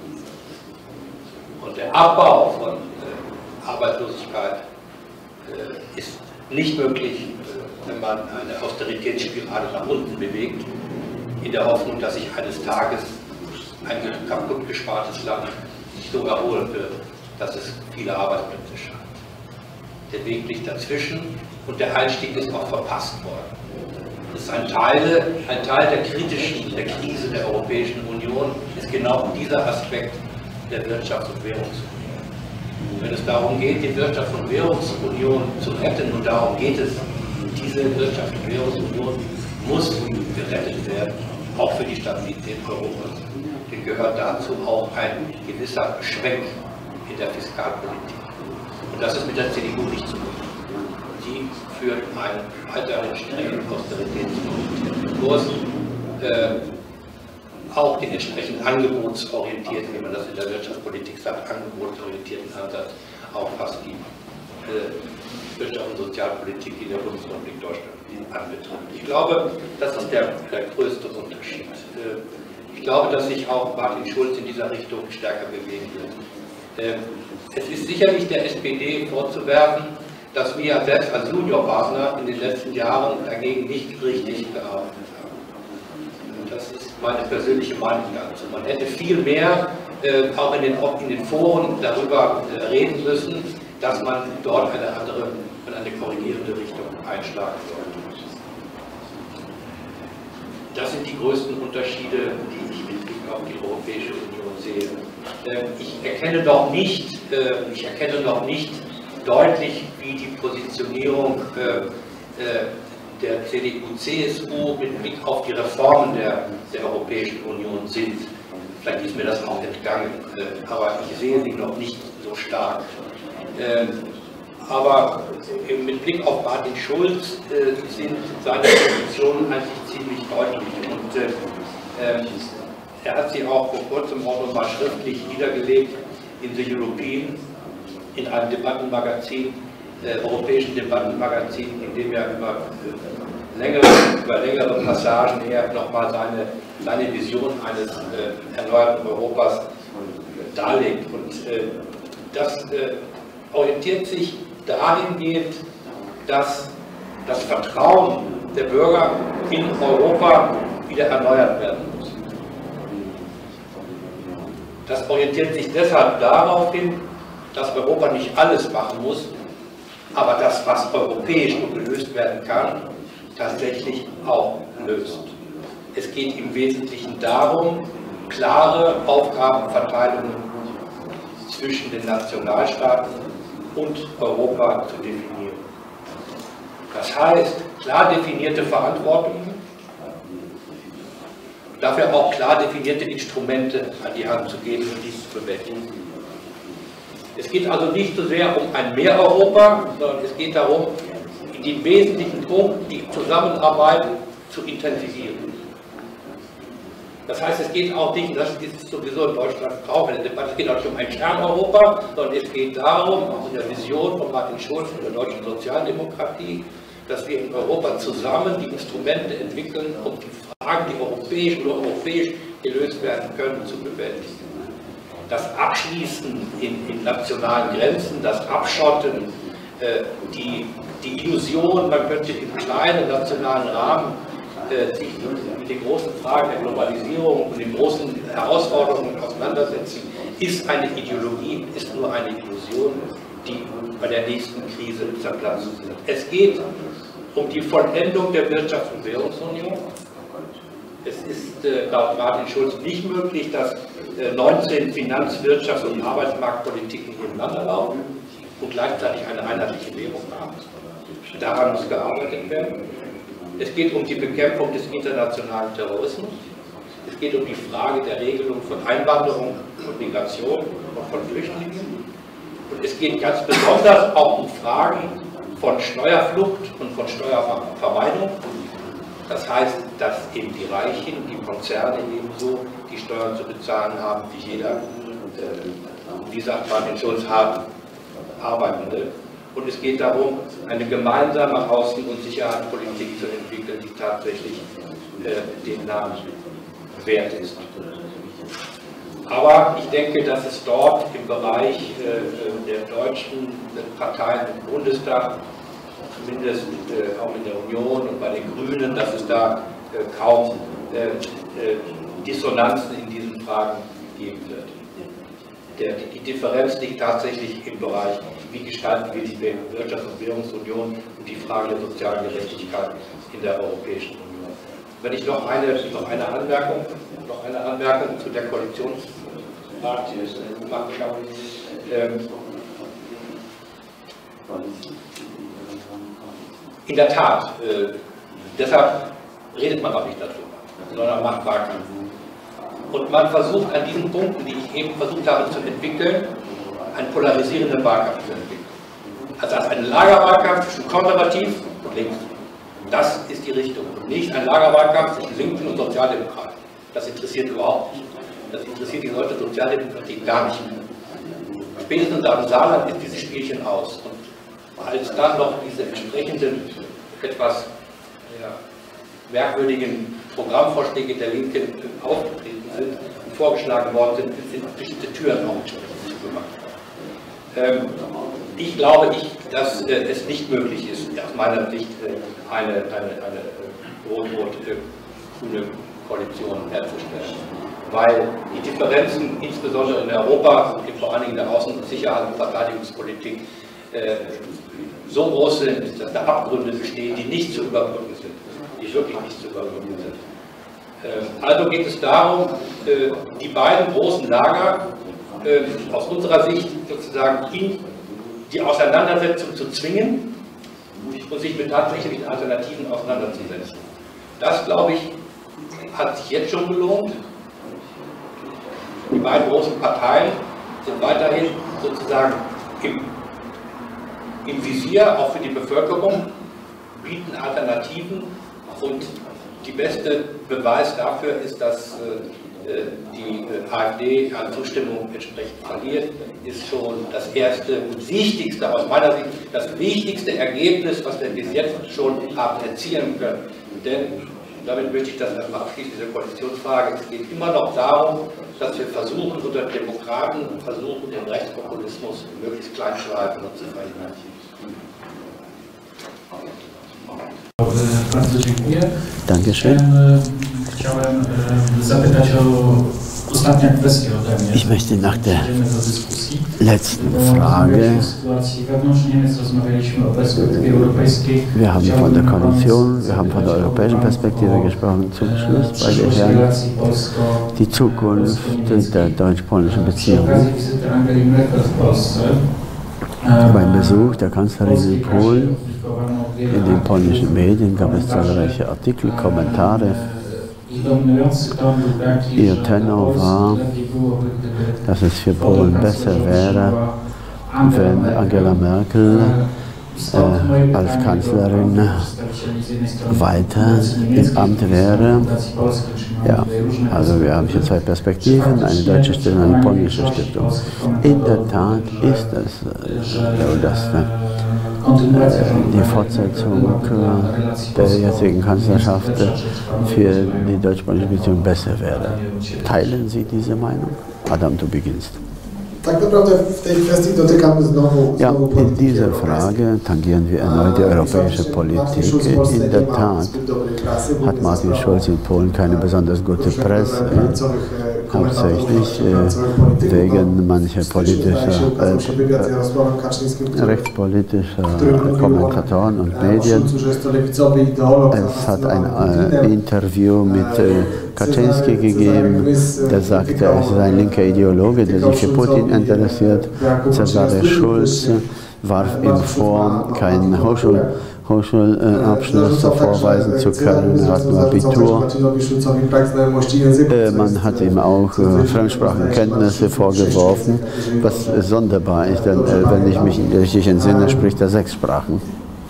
Speaker 2: Und der Abbau von äh, Arbeitslosigkeit äh, ist nicht möglich, äh, wenn man eine Austeritätsspirale nach unten bewegt, in der Hoffnung, dass sich eines Tages ein kaputt gespartes Land sich so erholen wird, dass es viele Arbeitsplätze schafft. Der Weg liegt dazwischen und der Einstieg ist auch verpasst worden. Das ist ein Teil, ein Teil der kritischen, der Krise der Europäischen Union, ist genau dieser Aspekt der Wirtschafts- und Währungsunion. Und wenn es darum geht, die Wirtschafts- und Währungsunion zu retten, und darum geht es, diese Wirtschafts- und Währungsunion muss gerettet werden, auch für die Stabilität Europas. Denn gehört dazu auch ein gewisser Schwenk in der Fiskalpolitik. Und das ist mit der C D U nicht zu tun. Die führt einen weiteren strengen Austeritätskurs, äh, auch den entsprechend angebotsorientierten, wie man das in der Wirtschaftspolitik sagt, angebotsorientierten Ansatz, auch was die äh, Wirtschafts- und Sozialpolitik in der Bundesrepublik Deutschland anbetrifft. Ich glaube, das ist der, der größte Unterschied. Äh, ich glaube, dass sich auch Martin Schulz in dieser Richtung stärker bewegen wird. Äh, es ist sicherlich der S P D vorzuwerfen, dass wir selbst als Juniorpartner in den letzten Jahren dagegen nicht richtig gearbeitet haben. Das ist meine persönliche Meinung dazu. Man hätte viel mehr äh, auch in den, auch in den Foren darüber äh, reden müssen, dass man dort eine andere und eine korrigierende Richtung einschlagen sollte. Das sind die größten Unterschiede, die ich mit Blick auf die Europäische Union sehe. Äh, ich erkenne doch nicht, äh, ich erkenne noch nicht deutlich, wie die Positionierung äh, äh, der C D U C S U mit Blick auf die Reformen der, der Europäischen Union sind. Vielleicht ist mir das auch entgangen, äh, aber ich sehe sie noch nicht so stark. Äh, aber äh, mit Blick auf Martin Schulz äh, sind seine Positionen eigentlich ziemlich deutlich. Und äh, äh, er hat sie auch vor kurzem auch noch mal schriftlich niedergelegt in The European, in einem Debattenmagazin, äh, europäischen Debattenmagazin, in dem er über, äh, längere, über längere Passagen her nochmal seine, seine Vision eines äh, erneuerten Europas darlegt. Und äh, das äh, orientiert sich dahingehend, dass das Vertrauen der Bürger in Europa wieder erneuert werden muss. Das orientiert sich deshalb darauf hin, dass Europa nicht alles machen muss, aber das, was europäisch gelöst werden kann, tatsächlich auch löst. Es geht im Wesentlichen darum, klare Aufgabenverteilungen zwischen den Nationalstaaten und Europa zu definieren. Das heißt, klar definierte Verantwortungen, dafür auch klar definierte Instrumente an die Hand zu geben, um dies zu bewältigen. Es geht also nicht so sehr um ein Mehr-Europa, sondern es geht darum, in den wesentlichen Punkten die Zusammenarbeit zu intensivieren. Das heißt, es geht auch nicht, das ist sowieso in Deutschland auch eine Debatte, es geht auch nicht um ein Kern-Europa, sondern es geht darum, auch in der Vision von Martin Schulz und der deutschen Sozialdemokratie, dass wir in Europa zusammen die Instrumente entwickeln, um die Fragen, die europäisch oder europäisch gelöst werden können, zu bewältigen. Das Abschließen in, in nationalen Grenzen, das Abschotten, äh, die, die Illusion, man könnte im kleinen nationalen Rahmen äh, sich mit den großen Fragen der Globalisierung und den großen Herausforderungen auseinandersetzen, ist eine Ideologie, ist nur eine Illusion, die bei der nächsten Krise zerplatzen wird. Es geht um die Vollendung der Wirtschafts- und Währungsunion. Es ist äh, laut Martin Schulz nicht möglich, dass äh, neunzehn Finanz-, Wirtschafts- und Arbeitsmarktpolitiken nebeneinander laufen und gleichzeitig eine einheitliche Währung haben. Daran muss gearbeitet werden. Es geht um die Bekämpfung des internationalen Terrorismus. Es geht um die Frage der Regelung von Einwanderung und Migration und von Flüchtlingen. Und es geht ganz besonders auch um Fragen von Steuerflucht und von Steuervermeidung. Das heißt, dass eben die Reichen, die Konzerne ebenso die Steuern zu bezahlen haben wie jeder, äh, wie sagt Martin Schulz, hart Arbeitende. Und es geht darum, eine gemeinsame Außen- und Sicherheitspolitik zu entwickeln, die tatsächlich äh, den Namen wert ist. Aber ich denke, dass es dort im Bereich äh, der deutschen Parteien im Bundestag, zumindest äh, auch in der Union und bei den Grünen, dass es da äh, kaum äh, äh, Dissonanzen in diesen Fragen geben wird. Der, die, die Differenz liegt tatsächlich im Bereich, wie gestalten wir die Wirtschafts- und Währungsunion und die Frage der sozialen Gerechtigkeit in der Europäischen Union. Wenn ich noch eine, noch eine Anmerkung, noch eine Anmerkung zu der Koalitionsfrage machen kann. Ähm, in der Tat, äh, deshalb redet man auch nicht darüber, sondern macht Wahlkampf. Und man versucht an diesen Punkten, die ich eben versucht habe zu entwickeln, einen polarisierenden Wahlkampf zu entwickeln. Also als ein Lagerwahlkampf zwischen konservativ und links. Das ist die Richtung. Und nicht ein Lagerwahlkampf zwischen Linken und Sozialdemokraten. Das interessiert überhaupt nicht. Das interessiert die Leute Sozialdemokratie gar nicht mehr. Spätestens am Saarland ist dieses Spielchen aus. Und als dann noch diese entsprechenden, etwas ja, merkwürdigen Programmvorschläge der Linken aufgetreten sind und vorgeschlagen worden sind, sind bestimmte Türen auch zugemacht. Ähm, ich glaube, ich, dass äh, es nicht möglich ist, aus meiner Sicht äh, eine, eine, eine äh, rot-rot-grüne Koalition herzustellen. Weil die Differenzen, insbesondere in Europa, und vor allen Dingen in der Außen- und Sicherheits- und Verteidigungspolitik, äh, so groß sind, dass da Abgründe bestehen, die nicht zu überbrücken sind, die wirklich nicht zu überbrücken sind. Äh, also geht es darum, äh, die beiden großen Lager äh, aus unserer Sicht sozusagen in die Auseinandersetzung zu zwingen und sich mit tatsächlichen Alternativen auseinanderzusetzen. Das, glaube ich, hat sich jetzt schon gelohnt. Die beiden großen Parteien sind weiterhin sozusagen im, im Visier, auch für die Bevölkerung, bieten Alternativen und die beste Beweis dafür ist, dass äh, die äh, AfD an Zustimmung entsprechend verliert, ist schon das erste und wichtigste, aus meiner Sicht, das wichtigste Ergebnis, was wir bis jetzt schon haben erzielen können. Denn damit möchte ich das erstmal abschließen, diese Koalitionsfrage. Es geht immer noch darum, dass wir versuchen, unter Demokraten versuchen, den Rechtspopulismus möglichst klein zu halten und zu verhindern.
Speaker 3: Bardzo dziękuję.
Speaker 1: Dankeschön.
Speaker 3: Chciałem zapytać o ostatnią kwestię ode mnie.
Speaker 1: Ich möchte nach der letzten Frage. Wir haben von der Koalition, wir haben von der europäischen Perspektive gesprochen. Zum Schluss, meine Herren, die Zukunft der deutsch-polnischen Beziehungen. Beim Besuch der Kanzlerin in Polen, in den polnischen Medien gab es zahlreiche Artikel, Kommentare. Ihr Tenor war, dass es für Polen besser wäre, wenn Angela Merkel äh, als Kanzlerin weiter im Amt wäre. Ja, also wir haben hier zwei Perspektiven, eine deutsche Stiftung und eine polnische Stiftung. In der Tat ist das, äh, das äh, die Fortsetzung äh, der jetzigen Kanzlerschaft für die deutsch-polnische Beziehung besser wäre. Teilen Sie diese Meinung? Adam, du beginnst. Ja, in dieser Frage tangieren wir erneut die europäische Politik. In der Tat hat Martin Schulz in Polen keine besonders gute Presse, hauptsächlich äh, wegen mancher politischer, äh, äh, rechtspolitischer Kommentatoren und Medien. Es hat ein äh, Interview mit äh, Kaczynski gegeben, der sagte, er ist ein linker Ideologe, der sich für Putin interessiert. Cezary Schulz warf ihm vor, keinen Hochschul Hochschulabschluss äh, vorweisen zu können. Er hat nur Abitur. Äh, man hat ihm auch äh, Fremdsprachenkenntnisse vorgeworfen, was äh, sonderbar ist, denn äh, wenn ich mich richtig entsinne, spricht er sechs Sprachen.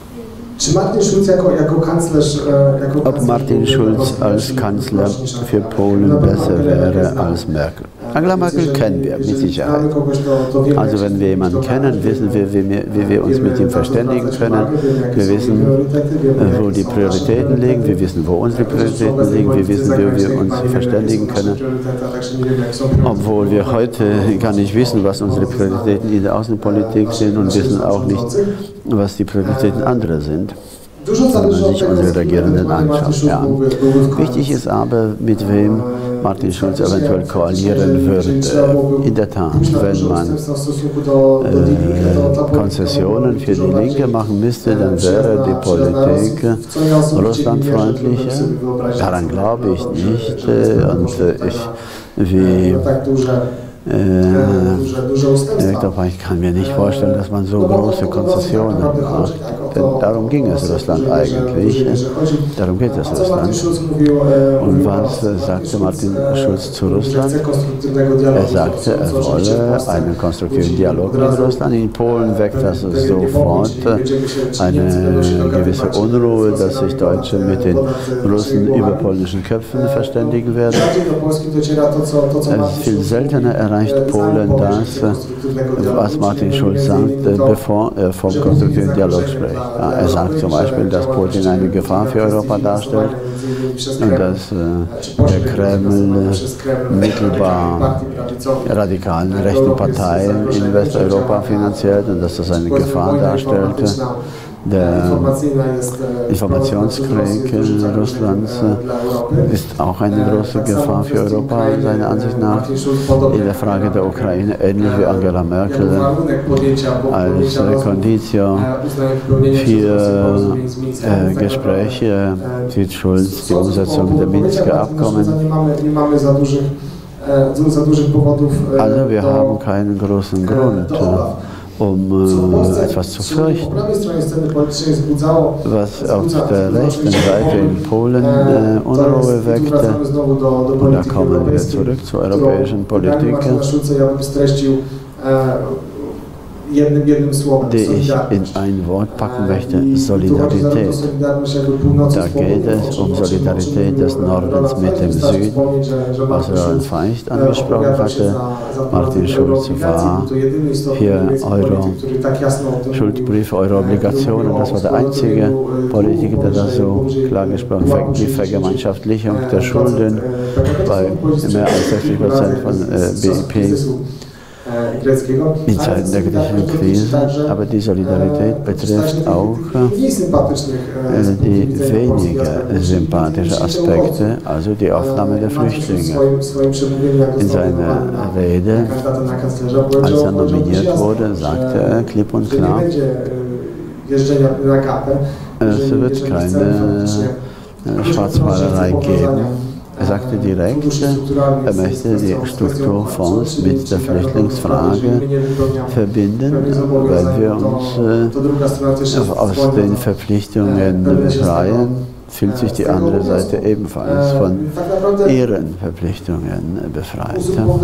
Speaker 1: Ob Martin Schulz als Kanzler für Polen besser wäre als Merkel? Angela Merkel kennen wir mit Sicherheit. Also wenn wir jemanden kennen, wissen wir, wie wir, wie wir uns mit ihm verständigen können. Wir wissen, wo die Prioritäten liegen, wir wissen, wo unsere Prioritäten liegen, wir wissen, wie wir uns verständigen können. Obwohl wir heute gar nicht wissen, was unsere Prioritäten in der Außenpolitik sind und wissen auch nicht, was die Prioritäten anderer sind, wenn man sich unsere Regierenden anschaut. Ja. Wichtig ist aber, mit wem Martin Schulz eventuell koalieren würde. In der Tat, wenn man äh, Konzessionen für die Linke machen müsste, dann wäre die Politik russlandfreundlicher. Daran glaube ich nicht. Und ich, wie Äh, aber ich kann mir nicht vorstellen, dass man so große Konzessionen macht. Denn darum ging es Russland eigentlich. Darum geht es Russland. Und was sagte Martin Schulz zu Russland? Er sagte, er wolle einen konstruktiven Dialog mit Russland. In Polen weckt das sofort eine gewisse Unruhe, dass sich Deutsche mit den Russen über polnischen Köpfen verständigen werden. Es ist viel seltener erreicht Polen das, was Martin Schulz sagt, bevor er vom konstruktiven Dialog spricht. Ja, er sagt zum Beispiel, dass Putin eine Gefahr für Europa darstellt und dass äh, der Kreml mittelbar radikalen rechten Parteien in Westeuropa finanziert und dass das eine Gefahr darstellt. Der Informationskrieg Russlands ist auch eine große Gefahr für Europa, seiner Ansicht nach. In der Frage der Ukraine, ähnlich wie Angela Merkel, als Conditio für äh, Gespräche sieht Schulz die Umsetzung der Minsker Abkommen. Also wir haben keinen großen Grund, um äh, etwas zu fürchten. Was auf der rechten Seite in Polen äh, Unruhe weckte, und da kommen wir zurück zur europäischen Politik, die ich in ein Wort packen möchte, Solidarität. Da geht es um Solidarität des Nordens mit dem Süden, was Roland Feicht angesprochen hatte. Martin Schulz war für Euro, Schuldbriefe, Euro-Obligationen. Das war der einzige Politiker, der das so klar gesprochen hat. Die Vergemeinschaftlichung der Schulden bei mehr als sechzig Prozent von äh, B I P. In Zeiten der griechischen Krise, aber die Solidarität betrifft auch äh, die weniger sympathischen Aspekte, also die Aufnahme der Flüchtlinge. In seiner Rede, als er nominiert wurde, sagte er klipp und klar, es wird keine äh, Schwarzmalerei geben. Er sagte direkt, er möchte die Strukturfonds mit der Flüchtlingsfrage verbinden, weil wir uns äh, aus den Verpflichtungen befreien, fühlt sich die andere Seite ebenfalls von ihren Verpflichtungen befreit.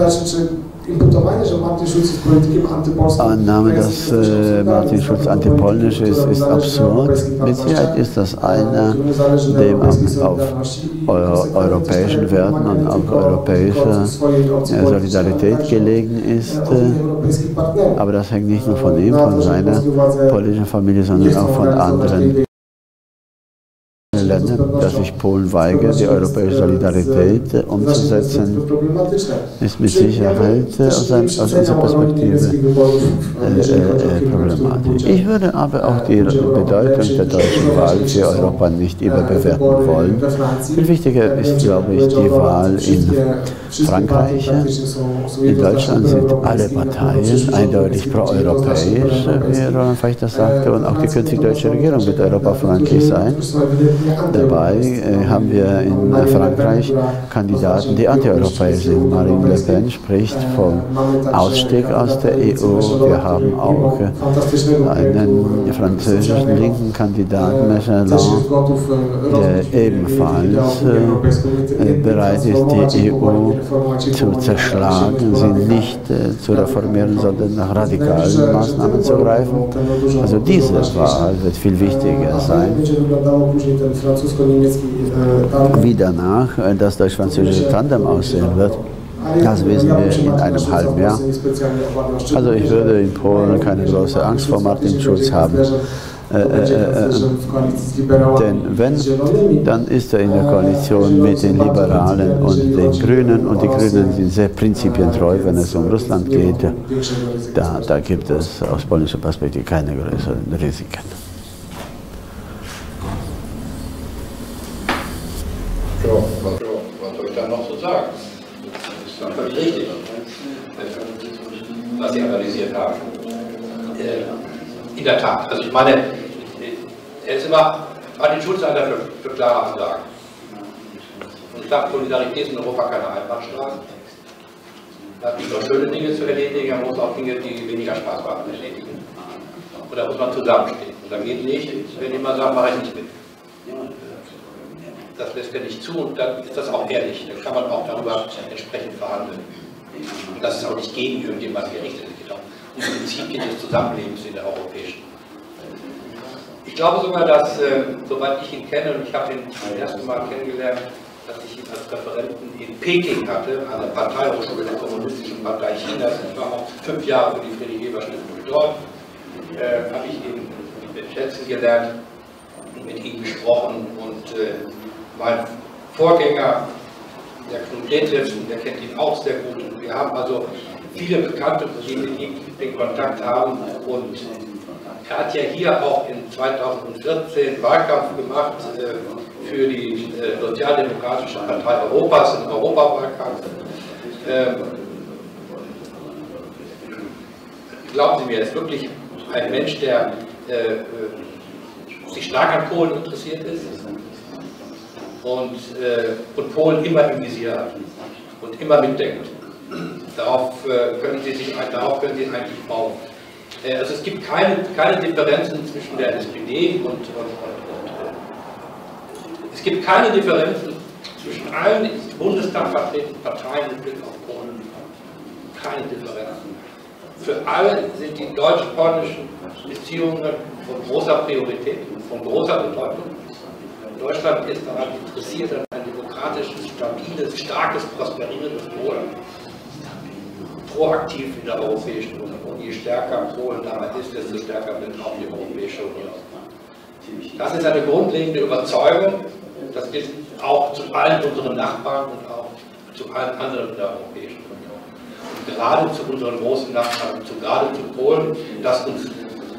Speaker 1: Annahme, dass äh, Martin Schulz antipolnisch ist, ist absurd. Mit Sicherheit ist das einer, dem auf euro europäischen Werten und auf europäischer äh, Solidarität gelegen ist. Äh, aber das hängt nicht nur von ihm, von seiner politischen Familie, sondern auch von anderen erkennen, dass sich Polen weigert, die europäische Solidarität umzusetzen, ist mit Sicherheit aus, ein, aus unserer Perspektive äh, äh, problematisch. Ich würde aber auch die Bedeutung der deutschen Wahl für Europa nicht überbewerten wollen. Viel wichtiger ist, glaube ich, die Wahl in Frankreich. In Deutschland sind alle Parteien eindeutig proeuropäisch, wie Roland Fechter sagte, und auch die künftige deutsche Regierung wird europafreundlich sein. Dabei äh, haben wir in Frankreich Kandidaten, die antieuropäisch sind. Marine Le Pen spricht vom Ausstieg aus der E U. Wir haben auch einen französischen linken Kandidaten, Mélenchon, der ebenfalls äh, bereit ist, die E U zu zerschlagen, sie nicht äh, zu reformieren, sondern nach radikalen Maßnahmen zu greifen. Also diese Wahl wird viel wichtiger sein, wie danach äh, das deutsch-französische Tandem aussehen wird. Das wissen wir in einem halben Jahr. Also ich würde in Polen keine große Angst vor Martin Schulz haben. Äh, äh, äh, denn wenn, dann ist er in der Koalition mit den Liberalen und den Grünen, und die Grünen sind sehr prinzipientreu, wenn es um Russland geht. Da, da gibt es aus polnischer Perspektive keine größeren Risiken.
Speaker 2: Ja, was soll ich da noch so sagen? Das ist dann völlig richtig, was Sie analysiert haben. In der Tat, also ich meine, er ist immer, Martin Schulz ist einer für, für klare Ansagen. Und ich glaube, Solidarität ist in Europa keine Einbahnstraße. Er hat nicht nur schöne Dinge zu erledigen, er muss auch Dinge, die weniger Spaß machen, erledigen. Und da muss man zusammenstehen. Und da geht nicht, wenn jemand sagt, mache ich nicht mit. Das lässt er nicht zu, und dann ist das auch ehrlich. Dann kann man auch darüber entsprechend verhandeln. Und das ist auch nicht gegen irgendjemanden gerichtet. Es geht auch um Prinzipien des Zusammenlebens in der europäischen. Ich glaube sogar, dass, äh, soweit ich ihn kenne, und ich habe ihn zum ersten Mal kennengelernt, dass ich ihn als Referenten in Peking hatte, an der Parteihochschule der Kommunistischen Partei Chinas. Ich war auch fünf Jahre für die Friedrich-Ebert-Stiftung dort. Äh, habe ich ihn schätzen gelernt, mit ihm gesprochen, und äh, mein Vorgänger, der Knut Detlefsen, der kennt ihn auch sehr gut. Und wir haben also viele Bekannte, die mit ihm den Kontakt haben, und er hat ja hier auch in zweitausendvierzehn Wahlkampf gemacht äh, für die äh, Sozialdemokratische Partei Europas, im Europawahlkampf. Ähm, glauben Sie mir, er ist wirklich ein Mensch, der äh, sich stark an Polen interessiert ist und, äh, und Polen immer im Visier hat und immer mitdenkt. Darauf, äh, können Sie sich, darauf können Sie eigentlich bauen. Äh, also es gibt keine, keine Differenzen zwischen der S P D und, und, und, und äh, es gibt keine Differenzen zwischen allen im Bundestag vertretenen Parteien mit Blick auf Polen. Keine Differenzen. Für alle sind die deutsch-polnischen Beziehungen von großer Priorität, von großer Bedeutung. Deutschland ist daran interessiert, an ein demokratisches, stabiles, starkes, prosperierendes Polen. Proaktiv in der Europäischen Union. Je stärker Polen daran ist, desto stärker wird auch die Europäische Union. Das ist eine grundlegende Überzeugung. Das gilt auch zu allen unseren Nachbarn und auch zu allen anderen in der Europäischen Union. Und gerade zu unseren großen Nachbarn, zu, gerade zu Polen, das uns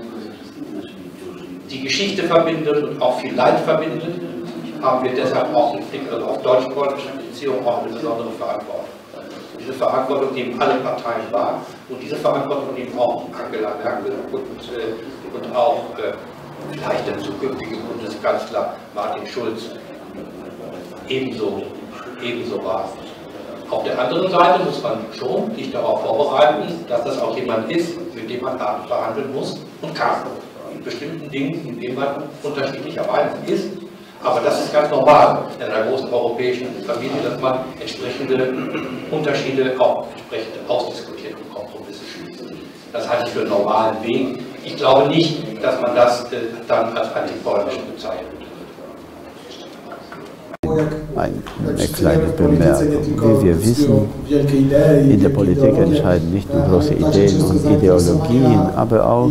Speaker 2: die Geschichte verbindet und auch viel Leid verbindet, haben wir deshalb auch im Blick auf deutsch-polnische Beziehungen auch eine besondere Verantwortung. Diese Verantwortung nehmen alle Parteien wahr, und diese Verantwortung nehmen auch Angela Merkel und, äh, und auch äh, vielleicht der zukünftige Bundeskanzler Martin Schulz ebenso, ebenso wahr. Auf der anderen Seite muss man schon sich darauf vorbereiten, dass das auch jemand ist, mit dem man hart verhandeln muss und kann. In bestimmten Dingen, in denen man unterschiedlicher Meinung ist. Aber das ist ganz normal in einer großen europäischen Familie, dass man entsprechende Unterschiede auch entsprechend ausdiskutiert und Kompromisse schließt. Das halte ich für einen normalen Weg. Ich glaube nicht, dass man das äh, dann als antipolnisch bezeichnet.
Speaker 1: eine kleine Bemerkung. Wie wir wissen, in der Politik entscheiden nicht nur große Ideen und Ideologien, aber auch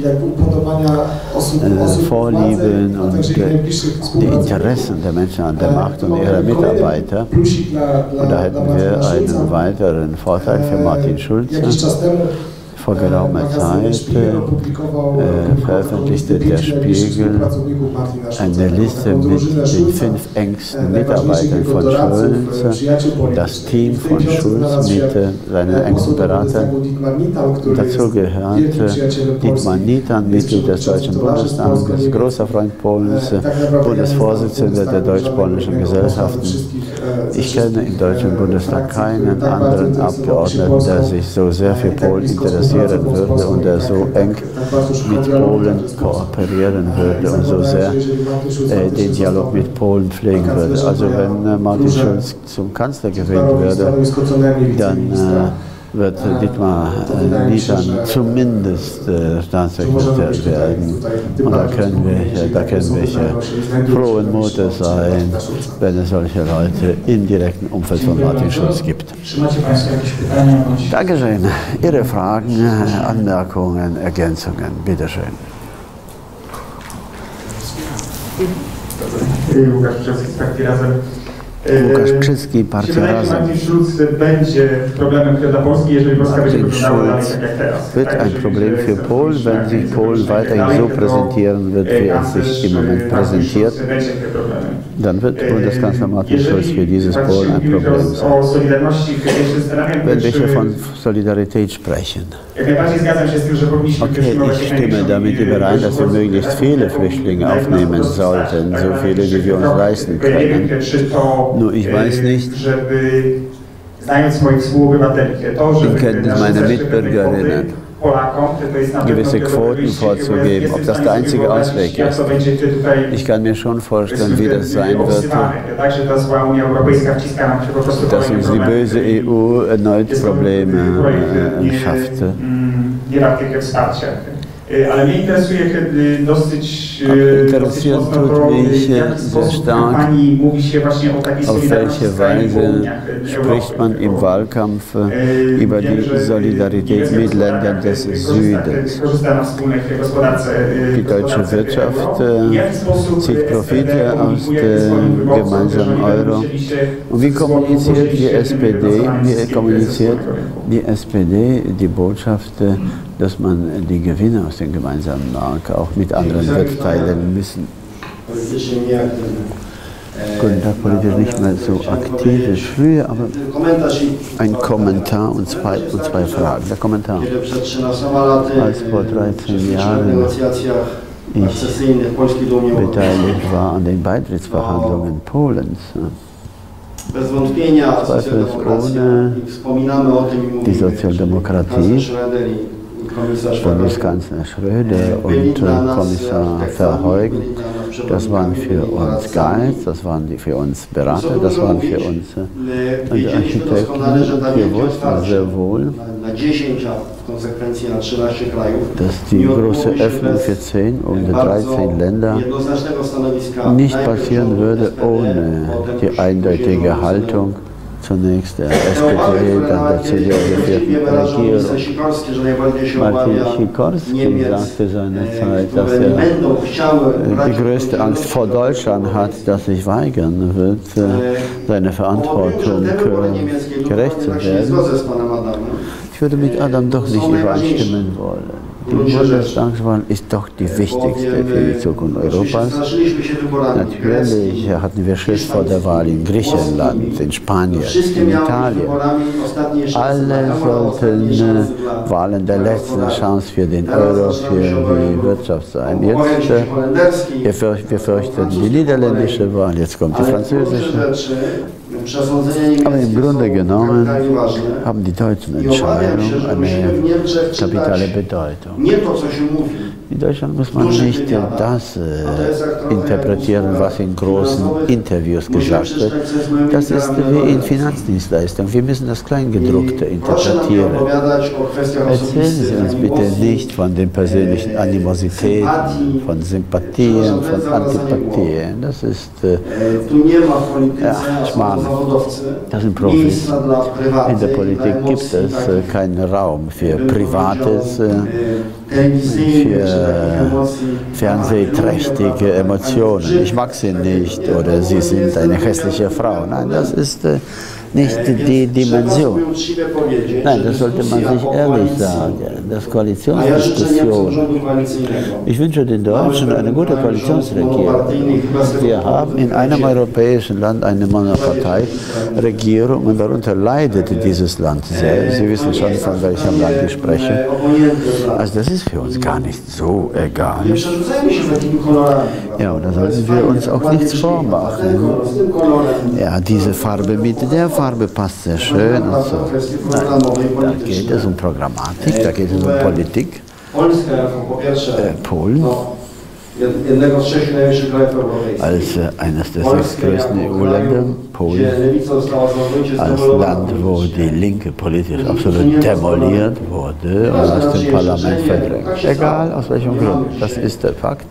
Speaker 1: äh, Vorlieben und äh, die Interessen der Menschen an der Macht und ihrer Mitarbeiter. Und da hätten wir einen weiteren Vorteil für Martin Schulze. Vor geraumer Zeit äh, veröffentlichte der Spiegel eine Liste mit den fünf engsten Mitarbeitern von Schulze, das Team von Schulze mit äh, seinen engsten Beratern. Dazu gehörte Dietmar Nitan, Mitglied des Deutschen Bundestages, großer Freund Polens, Bundesvorsitzender der deutsch-polnischen Gesellschaften. Ich kenne im Deutschen Bundestag keinen anderen Abgeordneten, der sich so sehr für Polen interessiert würde und der so eng mit Polen kooperieren würde und so sehr äh, den Dialog mit Polen pflegen würde. Also wenn äh, Martin Schulz zum Kanzler gewählt würde, dann äh, wird äh, Dietmar äh, Nitan zumindest äh, Staatssekretär werden. Und da können wir, da können wir frohen Mutes sein, wenn es solche Leute im direkten Umfeld von Martin Schulz gibt. Dankeschön. Ihre Fragen, Anmerkungen, Ergänzungen, bitteschön. Łukasz Krzyski, Partia Razem. Martin Schulz wird ein Problem für Polen, wenn sich Polen weiterhin so präsentieren wird, wie es sich im Moment präsentiert. Dann wird Bundeskanzler Martin Schulz für dieses Polen ein Problem sein. Wenn wir hier von Solidarität sprechen. Okay, ich stimme damit überein, dass wir möglichst viele Flüchtlinge aufnehmen sollten, so viele, wie wir uns leisten können. Nur ich weiß nicht, in Kenntnis meiner Mitbürgerinnen, gewisse Quoten vorzugeben, ob das der einzige Ausweg ist. Ich kann mir schon vorstellen, wie das sein wird, dass uns die böse E U erneut Probleme äh, schafft. Interessiert tut mich sehr stark, auf welche Weise spricht man im Wahlkampf über die Solidarität mit Ländern des Südens. Die deutsche Wirtschaft äh, zieht Profite aus dem gemeinsamen Euro. Und wie kommuniziert die S P D, wie kommuniziert die S P D die Botschaft, dass man die Gewinne aus dem gemeinsamen Markt auch mit anderen wird teilen müssen? Guten Tag, politisch nicht mehr so aktiv wie früher, aber ein Kommentar und zwei, und zwei Fragen. Der Kommentar. Als vor dreizehn Jahren ich beteiligt war an den Beitrittsverhandlungen Polens, zweifelsohne die Sozialdemokratie, Bundeskanzler Schröder und Kommissar Verheugen, das waren für uns Guides, das waren die für uns Berater, das waren für uns äh, Architekten. Wir wussten sehr wohl, dass die große Öffnung für zehn und dreizehn Länder nicht passieren würde ohne die eindeutige Haltung zunächst der S P D, dann der C D U-geführten Regierung. Martin Sikorski sagte seinerzeit, dass er die größte Angst vor Deutschland hat, dass sich weigern wird, seiner Verantwortung gerecht zu werden. Ich würde mit Adam doch nicht übereinstimmen wollen. Die Bundestagswahl ist doch die wichtigste für die Zukunft Europas. Natürlich hatten wir Schiss vor der Wahl in Griechenland, in Spanien, in Italien. Alle sollten äh, Wahlen der letzten Chance für den Euro, für die Wirtschaft sein. Jetzt, äh, wir, fürchten, wir fürchten die niederländische Wahl, jetzt kommt die französische. Aber im Grunde genommen haben die deutschen Entscheidungen eine kapitale Bedeutung. In Deutschland muss man nicht das äh, interpretieren, was in großen Interviews gesagt wird. Das ist wie in Finanzdienstleistungen. Wir müssen das Kleingedruckte interpretieren. Erzählen Sie uns bitte nicht von den persönlichen Animositäten, von Sympathien, von Antipathien. Das ist äh, ja, Schmarrn. Das sind Profis. In der Politik gibt es äh, keinen Raum für Privates, äh, für fernsehträchtige Emotionen. Ich mag sie nicht oder sie sind eine hässliche Frau. Nein, das ist äh, nicht die Dimension. Nein, das sollte man sich ehrlich sagen. Das Koalitionsdiskussion. Ich wünsche den Deutschen eine gute Koalitionsregierung. Wir haben in einem europäischen Land eine Monoparteiregierung und darunter leidet dieses Land sehr. Sie wissen schon, von welchem Land ich spreche. Also das ist für uns gar nicht so egal. Ja, und da sollten wir uns auch nichts vormachen. Ja, diese Farbe mit der Farbe passt sehr schön und so. Nein, da geht es um Programmatik, da geht es um Politik. Äh, Polen als äh, eines der sechs größten E U-Länder, Polen, als Land, wo die Linke politisch absolut demoliert wurde und aus dem Parlament verdrängt. Egal aus welchem Grund, das ist der Fakt.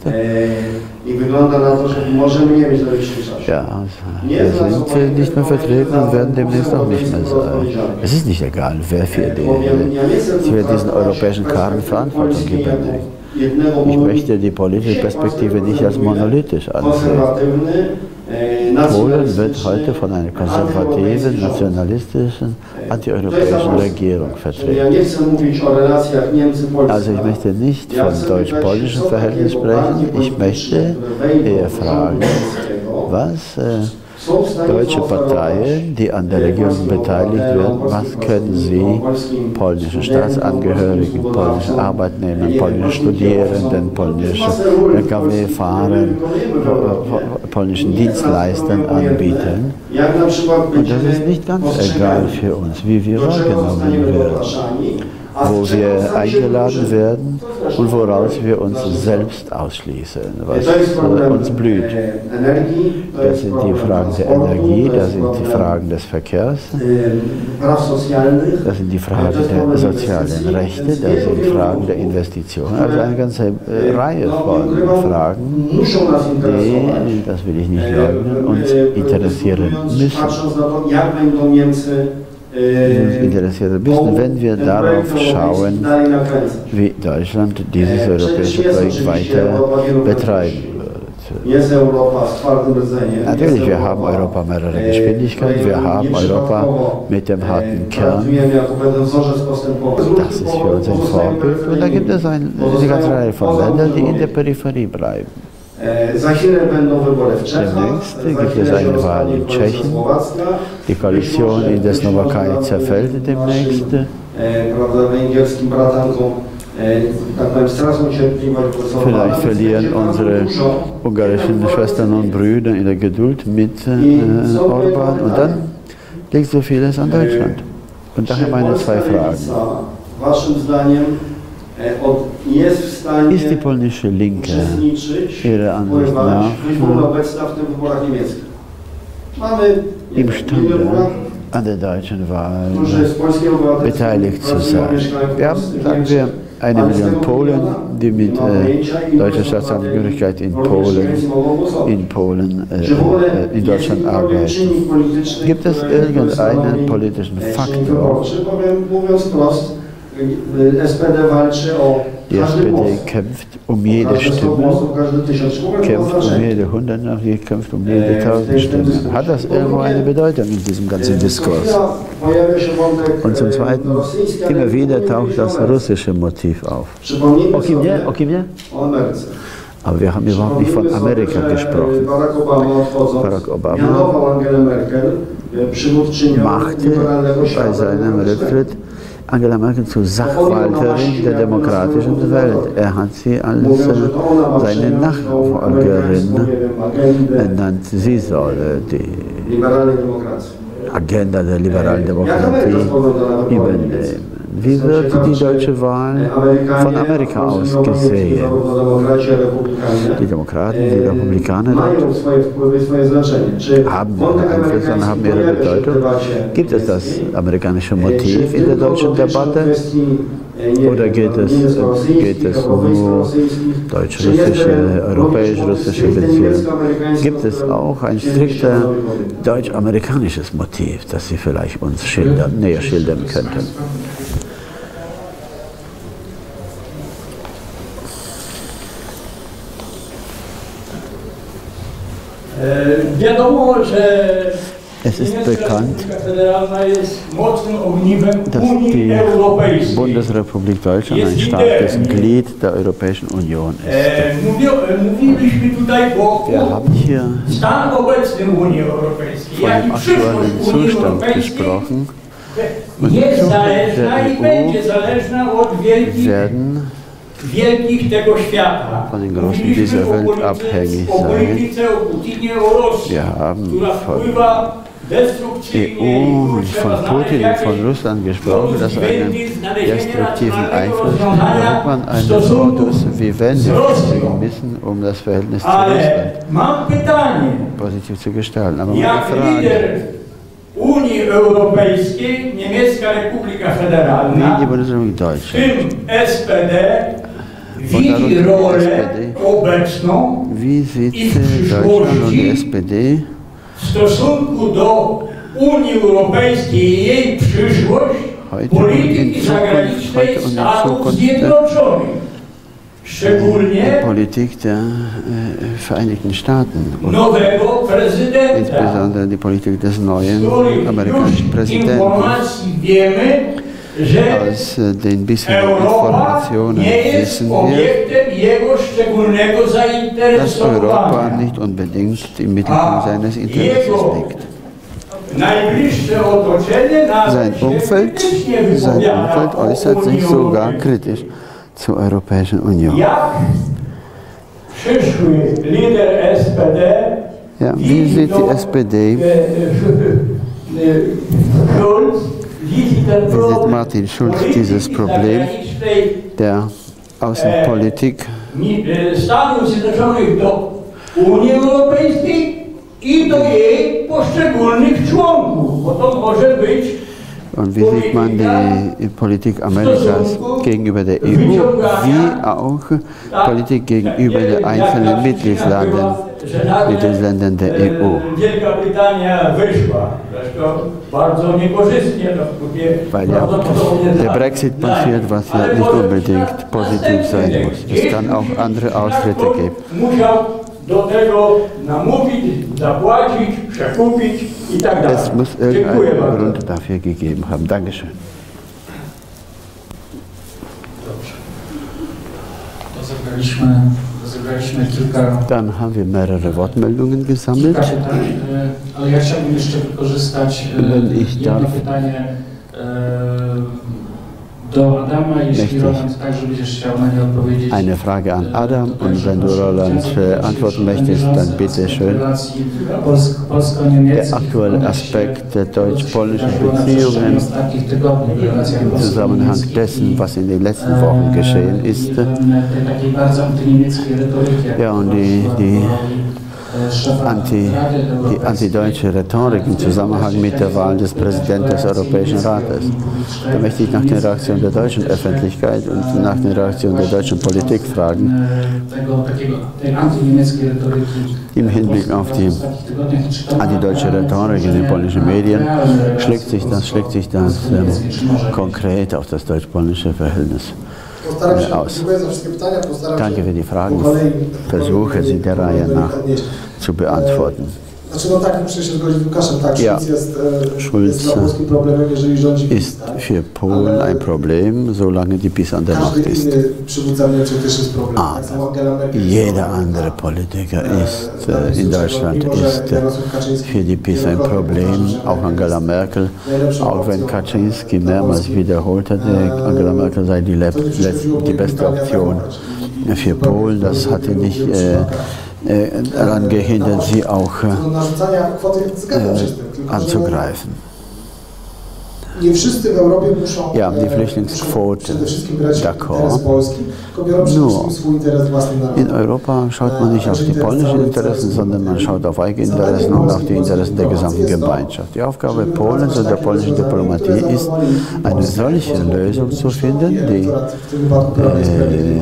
Speaker 1: Ja, wir sind nicht mehr vertreten und werden demnächst auch nicht mehr sein. Es ist nicht egal, wer für, die, für diesen europäischen Karren Verantwortung übernimmt. Ich möchte die politische Perspektive nicht als monolithisch ansehen. Polen wird heute von einer konservativen, nationalistischen, antieuropäischen Regierung vertreten. Also ich möchte nicht von deutsch-polnischen Verhältnissen sprechen, ich möchte eher fragen, was äh, deutsche Parteien, die an der Regierung beteiligt werden, was können sie polnischen Staatsangehörigen, polnischen Arbeitnehmern, polnischen Studierenden, polnischen L K W-Fahrern, polnischen Dienstleistern anbieten? Und das ist nicht ganz egal für uns, wie wir wahrgenommen werden, wo wir eingeladen werden und woraus wir uns selbst ausschließen, was uns blüht. Das sind die Fragen der Energie, das sind die Fragen des Verkehrs, das sind die Fragen der sozialen Rechte, das sind Fragen der Investitionen, also eine ganze Reihe von Fragen, die, das will ich nicht leugnen, uns interessieren müssen. Uns interessiert ein bisschen, wenn wir darauf schauen, wie Deutschland dieses europäische Projekt weiter betreiben wird. Natürlich, wir haben Europa mehrere Geschwindigkeiten, wir haben Europa mit dem harten Kern. Das ist für uns ein Vorbild. Und da gibt es ein, eine ganze Reihe von Ländern, die in der Peripherie bleiben. Demnächst gibt es eine Wahl in Tschechien. Die Koalition in der Slowakei zerfällt demnächst. Vielleicht verlieren unsere ungarischen Schwestern und Brüder in der Geduld mit äh, Orban. Und dann liegt so vieles an Deutschland. Und daher meine zwei Fragen. Ist die polnische Linke Ihrer Ansicht nach imstande, an der deutschen Wahl beteiligt zu sein? Wir haben, sagen wir, eine Million Polen, die mit äh, deutscher Staatsangehörigkeit in Polen, in, Polen äh, in Deutschland arbeiten. Gibt es irgendeinen politischen Faktor? Die S P D kämpft um jede Stimme, kämpft um jede hundert, die kämpft um jede tausend Stimmen. Hat das irgendwo eine Bedeutung in diesem ganzen Diskurs? Und zum Zweiten, immer wieder taucht das russische Motiv auf. Okay, mir? Okay, mir? Aber wir haben überhaupt nicht von Amerika gesprochen. Barack Obama machte bei seinem Rücktritt Angela Merkel zur Sachwalterin der demokratischen Welt. Er hat sie als äh, seine Nachfolgerin ernannt. Sie soll die Agenda der liberalen Demokratie übernehmen. Wie wird die deutsche Wahl von Amerika aus gesehen? Die Demokraten, die Republikaner haben ihren Einfluss und haben ihre Bedeutung. Gibt es das amerikanische Motiv in der deutschen Debatte? Oder geht es, geht es nur deutsch-russische, europäisch-russische Beziehungen? Gibt es auch ein strikter deutsch-amerikanisches Motiv, das Sie vielleicht uns schildern, näher schildern könnten? Es ist bekannt, dass die Bundesrepublik Deutschland ein starkes Glied der Europäischen Union ist. Wir haben hier von dem aktuellen Zustand gesprochen und die Zukunft der E U werden von den Großen dieser Welt abhängig sein. Wir haben von E U und von Putin und von Russland gesprochen, dass einen destruktiven Einfluss hat man einen Modus vivendi festlegen müssen, um das Verhältnis zu Russland positiv zu gestalten. Aber meine Frage:
Speaker 5: Unii Europejskiej, Niemiecka Republika Federalna, w tym S P D, widzi rolę obecną
Speaker 1: wie sieht
Speaker 5: i w
Speaker 1: Deutschland und die S P D
Speaker 5: w stosunku do Unii Europejskiej i jej przyszłość polityki zagranicznej Stanów Zjednoczonych, szczególnie
Speaker 1: Politik der äh, Vereinigten Staaten und
Speaker 5: nowego prezydenta,
Speaker 1: insbesondere die Politik des neuen amerikanischen Präsidenten.
Speaker 5: Wiemy, że
Speaker 1: Aus äh, den bisherigen Informationen wissen wir, dass Europa nicht unbedingt im Mittelpunkt seines Interesses liegt. Sein Umfeld, sein Umfeld äußert sich sogar kritisch zur Europäischen Union. Ja, wie sieht die S P D, wie sieht Martin Schulz dieses Problem der Außenpolitik
Speaker 5: Stanów Zjednoczonych do Unii Europejskiej i do jej poszczególnych członków, bo to może być.
Speaker 1: Und wie sieht man die Politik Amerikas gegenüber der E U, wie auch Politik gegenüber den einzelnen Mitgliedsländern, Mitgliedsländern der E U? Weil ja der Brexit passiert, was ja nicht unbedingt positiv sein muss. Es kann auch andere Austritte geben. Es muss irgendeinen Grund dafür gegeben haben. Dankeschön. Dann haben wir mehrere Wortmeldungen gesammelt. Wenn ich darf, möchte ich eine Frage an Adam, und wenn du, Roland, antworten möchtest, dann bitte schön. Der aktuelle Aspekt der deutsch-polnischen Beziehungen im Zusammenhang dessen, was in den letzten Wochen geschehen ist. Ja, und die, die Anti, die antideutsche Rhetorik im Zusammenhang mit der Wahl des Präsidenten des Europäischen Rates. Da möchte ich nach der Reaktion der deutschen Öffentlichkeit und nach der Reaktion der deutschen Politik fragen. Im Hinblick auf die antideutsche Rhetorik in den polnischen Medien schlägt sich das, schlägt sich das ähm, konkret auf das deutsch-polnische Verhältnis aus. Danke für die Fragen. Ich versuche, sie der Reihe nach zu beantworten. Ja, Schulz ist für Polen ein Problem, solange die PiS an der Macht ist. Aber jeder andere Politiker ist äh, in Deutschland ist äh, für die PiS ein Problem, auch Angela Merkel, auch wenn Kaczynski mehrmals wiederholt hat, Angela Merkel sei die, die beste Option für Polen. Das hatte nicht äh, daran gehindert, sie auch äh, anzugreifen. Ja, die Flüchtlingsquote, d'accord. Nur, in Europa schaut man nicht auf die polnischen Interessen, sondern man schaut auf eigene Interessen und auf die Interessen der gesamten Gemeinschaft. Die Aufgabe Polens und der polnischen Diplomatie ist, eine solche Lösung zu finden, die äh,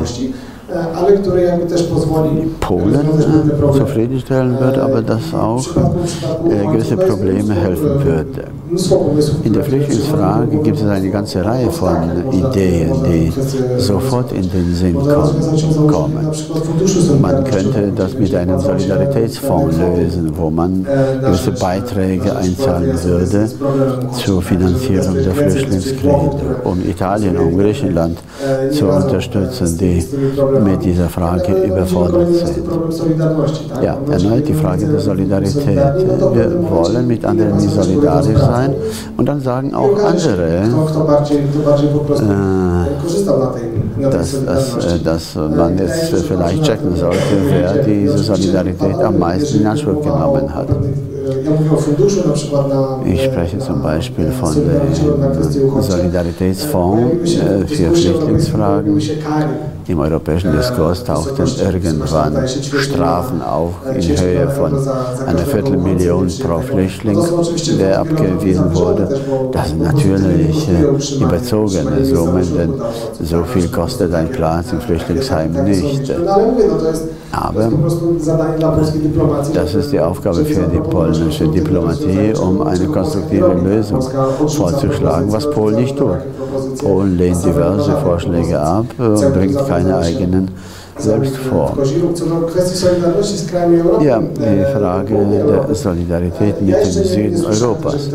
Speaker 1: Polen äh, zufriedenstellen wird, aber das auch äh, gewisse Probleme helfen würde. In der Flüchtlingsfrage gibt es eine ganze Reihe von Ideen, die sofort in den Sinn kommen. Man könnte das mit einem Solidaritätsfonds lösen, wo man gewisse Beiträge einzahlen würde zur Finanzierung der Flüchtlingskrise, um Italien und Griechenland zu unterstützen, die mit dieser Frage überfordert sind. Ja, erneut die Frage der Solidarität. Wir wollen mit anderen nicht solidarisch sein und dann sagen auch andere, äh, dass, dass, dass man jetzt vielleicht checken sollte, wer diese Solidarität am meisten in Anspruch genommen hat. Ich spreche zum Beispiel von dem Solidaritätsfonds für Flüchtlingsfragen. Im europäischen Diskurs tauchten irgendwann Strafen auf in Höhe von einer Viertelmillion pro Flüchtling, der abgewiesen wurde. Das sind natürlich äh, überzogene Summen, denn so viel kostet ein Platz im Flüchtlingsheim nicht. Aber das ist die Aufgabe für die polnische Diplomatie, um eine konstruktive Lösung vorzuschlagen, was Polen nicht tut. Polen lehnt diverse Vorschläge ab und bringt keine eigenen selbst vor. Ja, die Frage der Solidarität mit dem Süden Europas.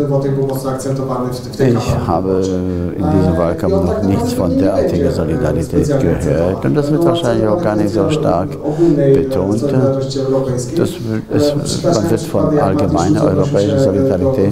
Speaker 1: Ich habe in diesem Wahlkampf noch nichts von derartiger Solidarität gehört und das wird wahrscheinlich auch gar nicht so stark betont. Das, es, man wird von allgemeiner europäischer Solidarität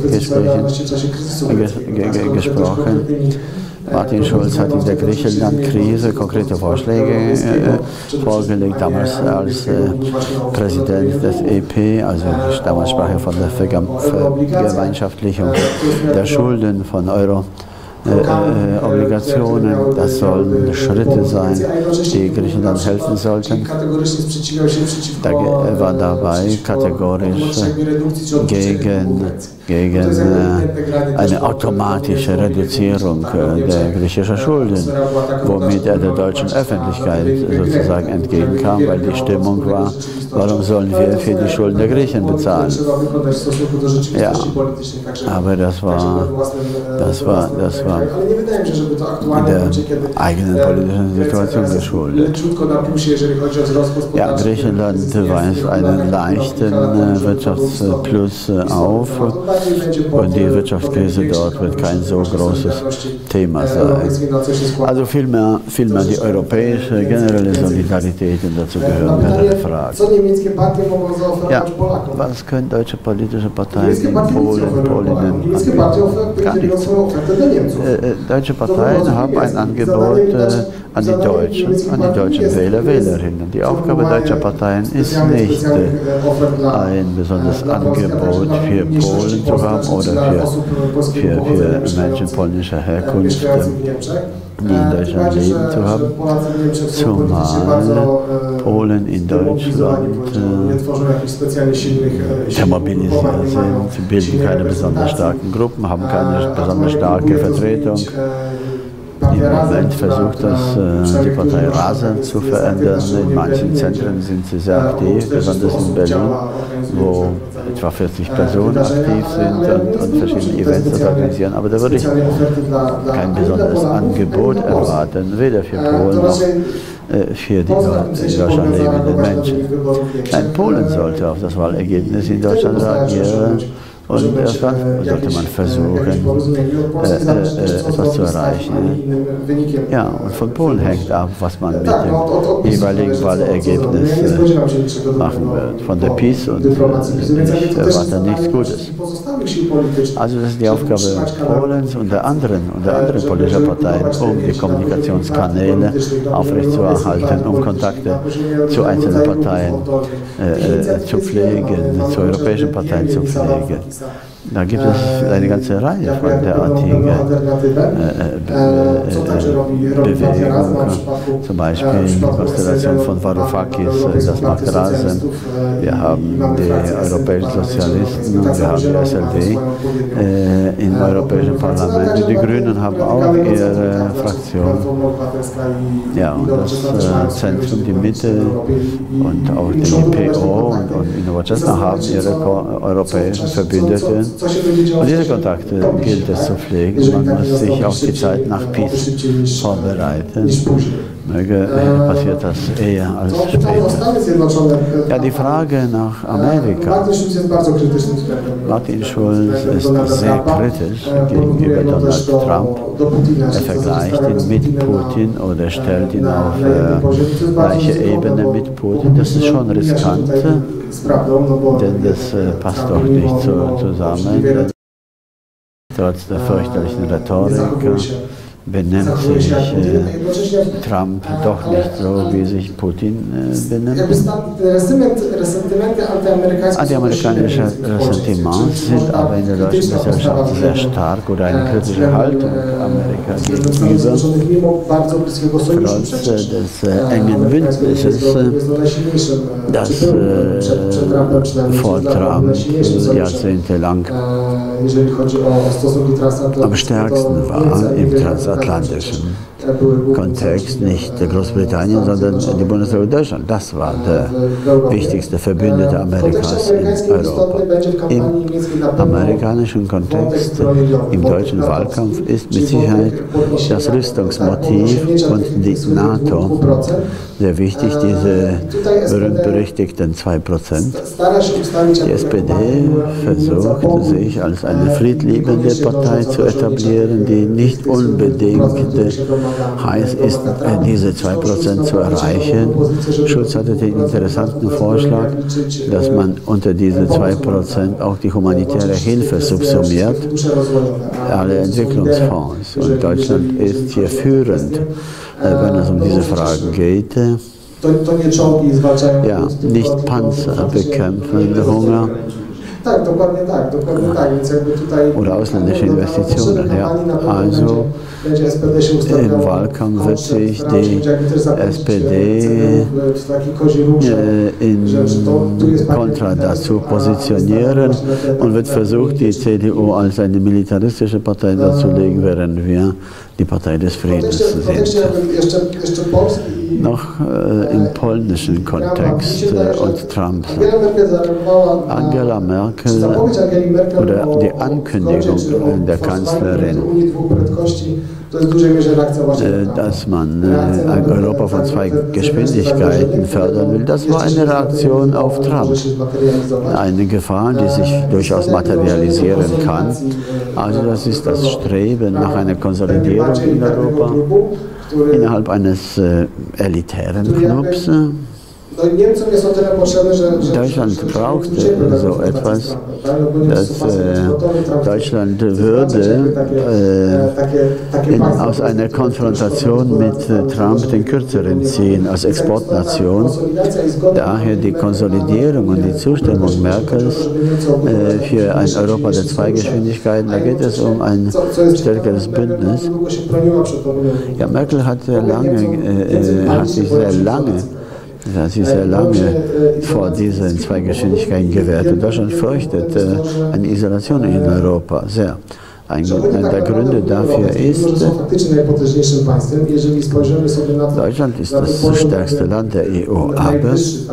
Speaker 1: gesprochen. Martin Schulz hat in der Griechenland-Krise konkrete Vorschläge äh, vorgelegt, damals als äh, Präsident des E P, also damals sprach er von der Vergemeinschaftlichung der Schulden von Euro. Äh, äh, Obligationen, das sollen Schritte sein, die Griechenland helfen sollten. Da war dabei kategorisch gegen, gegen äh, eine automatische Reduzierung äh, der griechischen Schulden, womit er der deutschen Öffentlichkeit sozusagen entgegenkam, weil die Stimmung war, warum sollen wir für die Schulden der Griechen bezahlen? Ja, aber das war, das war, das war der eigenen politischen Situation geschuldet. Ja, Griechenland weist einen leichten Wirtschaftsplus auf und die Wirtschaftskrise dort wird kein so großes Thema sein. Also vielmehr, vielmehr die europäische generelle Solidarität und dazu gehören mehrere Fragen. Ja, was können deutsche politische Parteien in Polen, Polinnen anbieten? Gar nichts. Äh, deutsche Parteien haben ein Angebot äh, an die Deutschen, an die deutschen Wähler, Wählerinnen. Die Aufgabe deutscher Parteien ist nicht äh, ein besonderes Angebot für Polen zu haben oder für, für, für Menschen polnischer Herkunft, äh, die in Deutschland leben zu haben, zumal Polen in Deutschland äh, vermobilisiert sind, bilden keine besonders starken Gruppen, haben keine besonders starke Vertretung. Im Moment versucht das äh, die Partei rasend zu verändern. In manchen Zentren sind sie sehr aktiv, besonders in Berlin, wo etwa vierzig Personen aktiv sind und, und verschiedene Events organisieren. Aber da würde ich kein besonderes Angebot erwarten, weder für Polen noch äh, für die in Deutschland lebenden Menschen. Ein Polen sollte auf das Wahlergebnis in Deutschland reagieren. Und erst dann sollte man versuchen, äh, äh, etwas zu erreichen. Ja, und von Polen hängt ab, was man mit dem jeweiligen Wahlergebnis äh, machen wird. Von der PiS und äh, ich erwarte nichts Gutes. Also das ist die Aufgabe Polens und der anderen, und der anderen politischen Parteien, um die Kommunikationskanäle aufrechtzuerhalten, um Kontakte zu einzelnen Parteien äh, äh, zu pflegen, zu europäischen Parteien zu pflegen. Da gibt es eine ganze Reihe von derartigen äh, Be Be Bewegungen, zum Beispiel die Konstellation von Varoufakis, das macht Rasen. Wir haben die europäischen Sozialisten und wir haben die S L D äh, im Europäischen Parlament. Die Grünen haben auch ihre Fraktion. Ja, und das äh, Zentrum, die Mitte und auch die P O und, und Innovationen haben ihre europäischen Verbündeten. Und diese Kontakte gilt es zu pflegen. Man muss sich auf die Zeit nach Peace vorbereiten. Möge passiert das eher als später. Ja, die Frage nach Amerika. Martin Schulz ist sehr kritisch gegenüber Donald Trump. Er vergleicht ihn mit Putin oder stellt ihn auf äh, gleiche Ebene mit Putin. Das ist schon riskant, denn das äh, passt doch nicht so zusammen. Trotz der fürchterlichen Rhetorik benimmt sich äh, Trump doch nicht so, wie sich Putin äh, benimmt. Anti-amerikanische Ressentiments sind aber in der deutschen Gesellschaft sehr stark oder eine kritische Haltung Amerika gegenüber. Trotz äh, des äh, engen Bündnisses, äh, das äh, vor Trump äh, jahrzehntelang am stärksten war im Transatlantischen Kontext, nicht Großbritannien, sondern die Bundesrepublik Deutschland. Das war der wichtigste Verbündete Amerikas in Europa. Im amerikanischen Kontext, im deutschen Wahlkampf ist mit Sicherheit das Rüstungsmotiv und die NATO sehr wichtig, diese berühmt-berüchtigten zwei Prozent. Die S P D versucht, sich als eine friedliebende Partei zu etablieren, die nicht unbedingt heiß ist, diese zwei Prozent zu erreichen. Schulz hatte den interessanten Vorschlag, dass man unter diese zwei Prozent auch die humanitäre Hilfe subsumiert, alle Entwicklungsfonds. Und Deutschland ist hier führend, wenn es um diese Fragen geht. Ja, nicht Panzer bekämpfen, Hunger. Oder ausländische Investitionen. Ja. Also im Wahlkampf wird sich die S P D äh, in Kontra dazu positionieren und wird versucht, die C D U als eine militaristische Partei darzulegen, während wir die Partei des Friedens sind. Noch äh, im polnischen Kontext äh, und Trump. Angela Merkel oder die Ankündigung der Kanzlerin, dass man ein Europa von zwei Geschwindigkeiten fördern will, das war eine Reaktion auf Trump. Eine Gefahr, die sich durchaus materialisieren kann. Also das ist das Streben nach einer Konsolidierung in Europa innerhalb eines äh, elitären Clubs. Deutschland braucht so etwas, dass äh, Deutschland würde äh, in, aus einer Konfrontation mit äh, Trump den Kürzeren ziehen als Exportnation. Daher die Konsolidierung und die Zustimmung Merkels äh, für ein Europa der zwei Geschwindigkeiten. Da geht es um ein stärkeres Bündnis. Ja, Merkel hat sehr lange, äh, hat sich sehr lange Ja, sie ist sehr lange vor diesen zwei Geschwindigkeiten gewehrt und Deutschland fürchtet äh, eine Isolation in Europa sehr. Ein der Gründe dafür ist, Deutschland ist das stärkste Land der E U, aber was,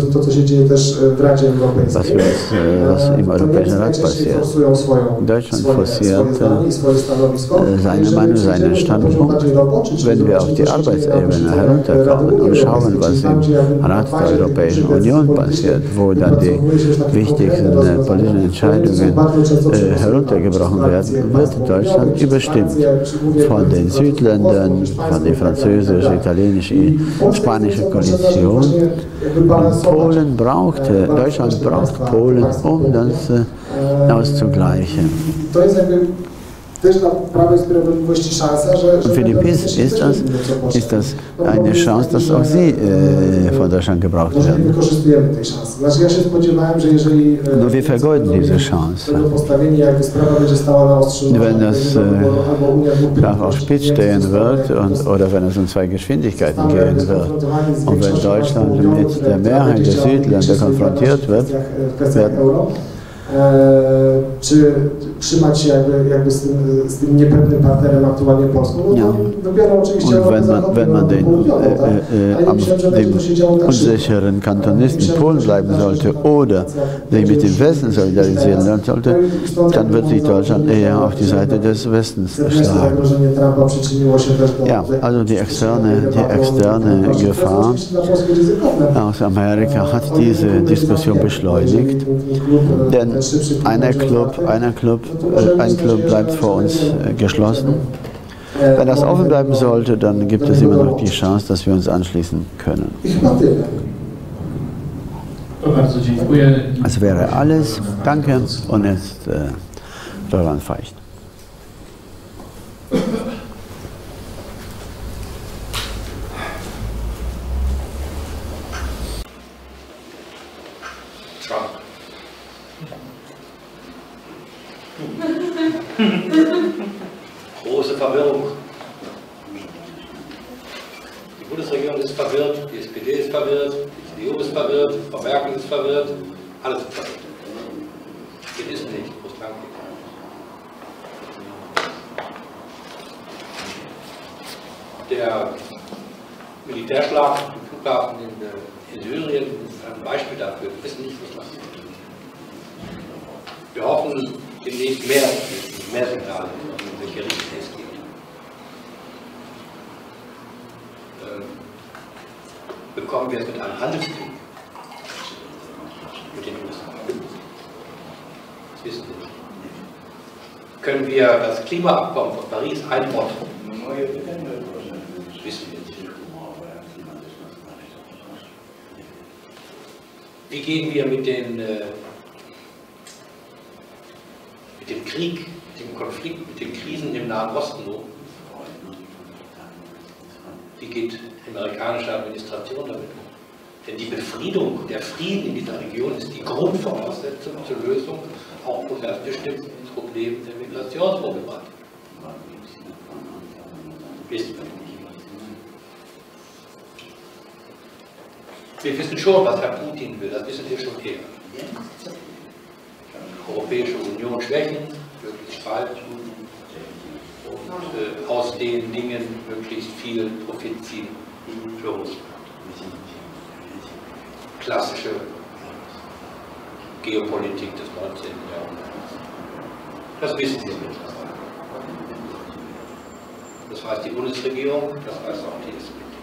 Speaker 1: wir, was im Europäischen Rat passiert, Deutschland forciert seine Meinung, seinen Standpunkt. Wenn wir auf die Arbeitsebene herunterkommen und schauen, was im Rat der Europäischen Union passiert, wo dann die wichtigsten politischen Entscheidungen äh, heruntergebrochen werden, wird Deutschland überstimmt von den Südländern, von der französischen, italienischen, spanischen Koalition. Und Polen braucht, Deutschland braucht Polen, um das äh, auszugleichen. Und für die P I S ist das, ist das eine Chance, dass auch sie äh, von Deutschland gebraucht werden. Nur wir vergeuden diese Chance. Wenn das äh, auf Spitz stehen wird und, oder wenn es um zwei Geschwindigkeiten gehen wird und wenn Deutschland mit der Mehrheit der Südländer konfrontiert wird, wird
Speaker 4: czy trzymać się jakby, jakby z, tym, z tym niepewnym partnerem aktualnie Polską, no to wybiorą oczywiście
Speaker 1: wenn man den, äh, am, dem unsicheren Kantonisten Polen bleiben sollte oder sich mit dem Westen solidarisieren sollte, dann wird sich Deutschland eher auf die Seite des Westens schlagen. Ja, also die externe, die externe Gefahr aus Amerika hat diese Diskussion beschleunigt, denn einer Club, einer Club, äh, ein Club bleibt vor uns äh, geschlossen. Wenn das offen bleiben sollte, dann gibt es immer noch die Chance, dass wir uns anschließen können. Das wäre alles. Danke. Und jetzt äh, Roland Feicht.
Speaker 2: Große Verwirrung. Die Bundesregierung ist verwirrt, die S P D ist verwirrt, die C D U ist verwirrt, Frau Merkel ist verwirrt, alles ist verwirrt. Wir wissen nicht, wo es lang geht. Der Militärschlag am Flughafen in, in Syrien ist ein Beispiel dafür. Wir wissen nicht, wo es lang geht. Wir hoffen demnächst mehr, mehr Signale, in welche Richtung es geht. Ähm, bekommen wir es mit einem Handelskrieg mit den U S A? Das wissen wir nicht. Können wir das Klimaabkommen von Paris einfordern? Das wissen wir nicht. Wie gehen wir mit den äh, mit dem Krieg, mit dem Konflikt, mit den Krisen im Nahen Osten um? Wie geht die amerikanische Administration damit um? Denn die Befriedung, der Frieden in dieser Region ist die Grundvoraussetzung zur Lösung auch von ganz bestimmten Problemen der Migrationsproblematik. Wissen wir nicht. Wir wissen schon, was Herr Putin will, das wissen wir schon eher. Europäische Union schwächen, möglichst spalten und äh, aus den Dingen möglichst viel Profit ziehen für Russland. Klassische Geopolitik des neunzehnten Jahrhunderts. Das wissen wir mittlerweile. Das weiß die Bundesregierung, das weiß auch die S P D.